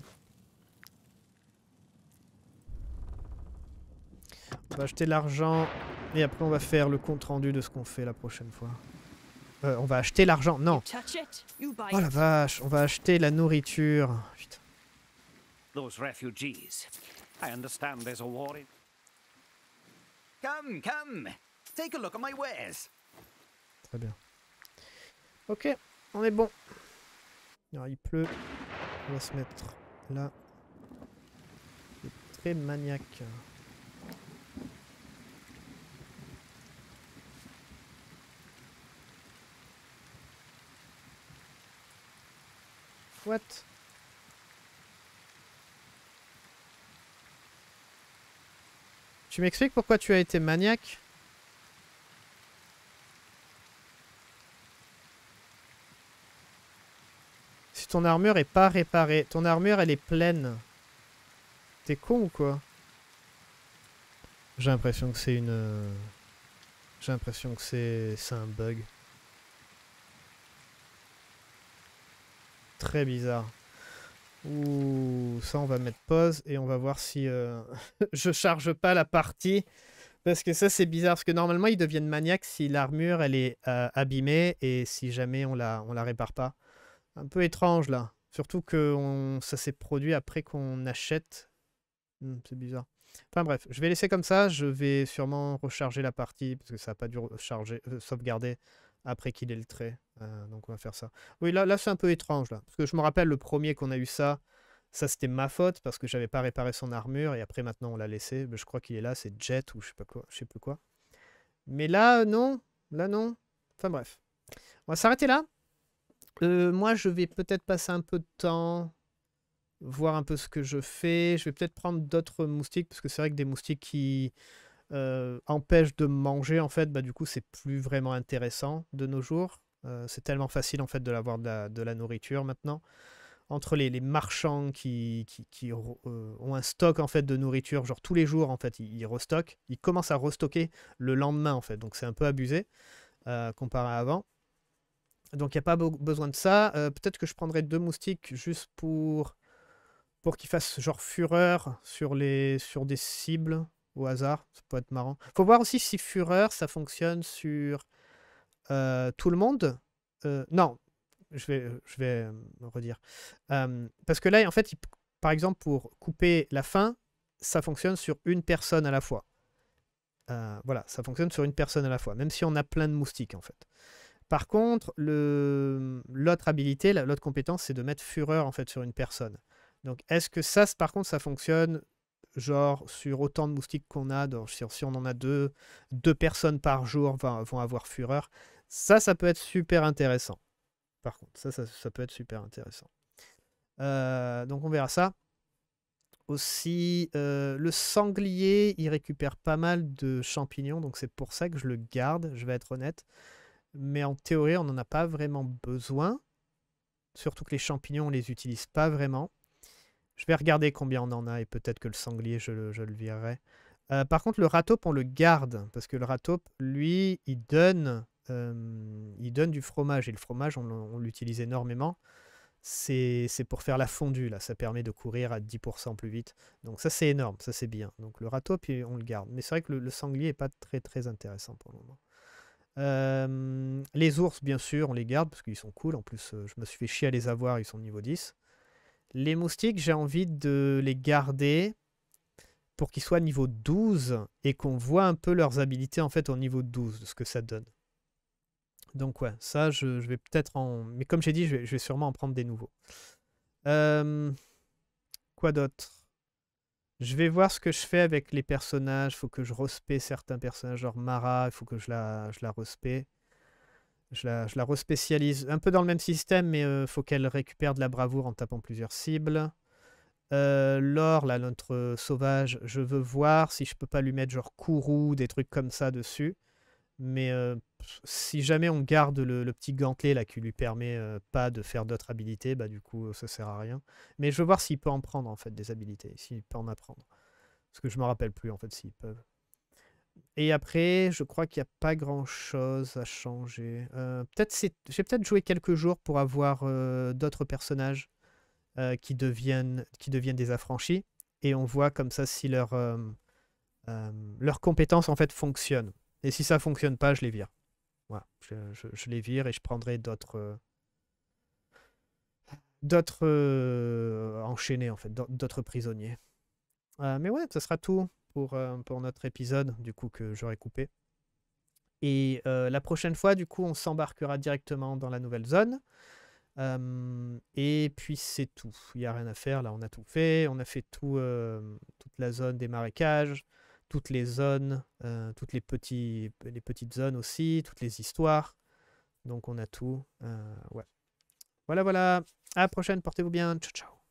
On va acheter l'argent et après on va faire le compte rendu de ce qu'on fait la prochaine fois. Euh, on va acheter l'argent, non. Oh la vache, on va acheter la nourriture. Putain. Those refugees. I understand there's a war in... Come, come. Take a look at my wares. Très bien. Ok, on est bon. Alors il pleut. On va se mettre là. C'est très maniaque. What? Tu m'expliques pourquoi tu as été maniaque? Si ton armure est pas réparée. Ton armure, elle est pleine. T'es con ou quoi? J'ai l'impression que c'est une... J'ai l'impression que c'est c'est un bug. Très bizarre. Ouh, ça on va mettre pause et on va voir si euh, je charge pas la partie. Parce que ça c'est bizarre, parce que normalement ils deviennent maniaques si l'armure elle est euh, abîmée et si jamais on la, on la répare pas. Un peu étrange là. Surtout que on, ça s'est produit après qu'on achète. Hmm, c'est bizarre. Enfin bref, je vais laisser comme ça. Je vais sûrement recharger la partie parce que ça n'a pas dû recharger, euh, sauvegarder après qu'il ait le trait. Euh, donc on va faire ça. Oui, là, là c'est un peu étrange là. Parce que je me rappelle le premier qu'on a eu ça. Ça c'était ma faute parce que j'avais pas réparé son armure et après maintenant on l'a laissé. Mais je crois qu'il est là, c'est Jet ou je sais pas quoi, je sais plus quoi. Mais là non, là non. Enfin bref. On va s'arrêter là. Euh, moi je vais peut-être passer un peu de temps, voir un peu ce que je fais. Je vais peut-être prendre d'autres moustiques parce que c'est vrai que des moustiques qui euh, empêchent de manger en fait, bah du coup c'est plus vraiment intéressant de nos jours. Euh, c'est tellement facile en fait de l'avoir de la, de la nourriture maintenant. Entre les, les marchands qui, qui, qui euh, ont un stock en fait de nourriture, genre tous les jours en fait, ils, ils restockent, ils commencent à restocker le lendemain en fait, donc c'est un peu abusé euh, comparé à avant. Donc il n'y a pas be besoin de ça. Euh, peut-être que je prendrai deux moustiques juste pour, pour qu'ils fassent genre fureur sur, les, sur des cibles au hasard, ça peut être marrant. Faut voir aussi si fureur ça fonctionne sur euh, tout le monde. Euh, non. Je vais, je vais euh, redire. Euh, parce que là, en fait, il, par exemple, pour couper la faim, ça fonctionne sur une personne à la fois. Euh, voilà, ça fonctionne sur une personne à la fois, même si on a plein de moustiques, en fait. Par contre, l'autre habilité, l'autre compétence, c'est de mettre fureur, en fait, sur une personne. Donc, est-ce que ça, par contre, ça fonctionne genre sur autant de moustiques qu'on a, donc, si, si on en a deux, deux personnes par jour vont, vont avoir fureur. Ça, ça peut être super intéressant. Par contre, ça, ça, ça peut être super intéressant. Euh, donc on verra ça. Aussi, euh, le sanglier, il récupère pas mal de champignons, donc c'est pour ça que je le garde, je vais être honnête. Mais en théorie, on n'en a pas vraiment besoin. Surtout que les champignons, on les utilise pas vraiment. Je vais regarder combien on en a et peut-être que le sanglier, je le, je le virerai. Euh, par contre, le ratope, on le garde, parce que le ratope, lui, il donne... Euh, il donne du fromage et le fromage on, on l'utilise énormément, c'est pour faire la fondue là, ça permet de courir à dix pour cent plus vite, donc ça c'est énorme, ça c'est bien, donc le ratope on le garde, mais c'est vrai que le, le sanglier est pas très très intéressant pour le moment. Euh, les ours bien sûr on les garde parce qu'ils sont cool, en plus euh, je me suis fait chier à les avoir, ils sont niveau dix. Les moustiques j'ai envie de les garder pour qu'ils soient niveau douze et qu'on voit un peu leurs habilités en fait au niveau douze de ce que ça donne. Donc ouais, ça, je, je vais peut-être en... Mais comme j'ai dit, je vais, je vais sûrement en prendre des nouveaux. Euh... Quoi d'autre? Je vais voir ce que je fais avec les personnages. Il faut que je respecte certains personnages, genre Mara, il faut que je la, je la respecte. Je la, je la respécialise. Un peu dans le même système, mais il euh, faut qu'elle récupère de la bravoure en tapant plusieurs cibles. Euh, Laure, là, notre sauvage, je veux voir si je peux pas lui mettre genre Kourou, des trucs comme ça dessus. Mais euh, si jamais on garde le, le petit gantelet là qui lui permet euh, pas de faire d'autres habilités, bah du coup ça sert à rien. Mais je veux voir s'il peut en prendre en fait des habilités, s'il peut en apprendre. Parce que je me rappelle plus en fait s'ils peuvent. Et après, je crois qu'il n'y a pas grand chose à changer. Euh, peut-être j'ai peut-être joué quelques jours pour avoir euh, d'autres personnages euh, qui deviennent qui deviennent des affranchis. Et on voit comme ça si leur, euh, euh, leurs compétences en fait fonctionnent. Et si ça fonctionne pas, je les vire. Voilà, je, je, je les vire et je prendrai d'autres euh, d'autres euh, enchaînés en fait, d'autres prisonniers. Euh, mais ouais, ça sera tout pour, euh, pour notre épisode du coup que j'aurai coupé. Et euh, la prochaine fois, du coup, on s'embarquera directement dans la nouvelle zone. Euh, et puis c'est tout. Il n'y a rien à faire. Là, on a tout fait. On a fait tout, euh, toute la zone des marécages. Toutes les zones, euh, toutes les, petits, les petites zones aussi, toutes les histoires. Donc on a tout. Euh, ouais. Voilà, voilà. À la prochaine, portez-vous bien. Ciao, ciao.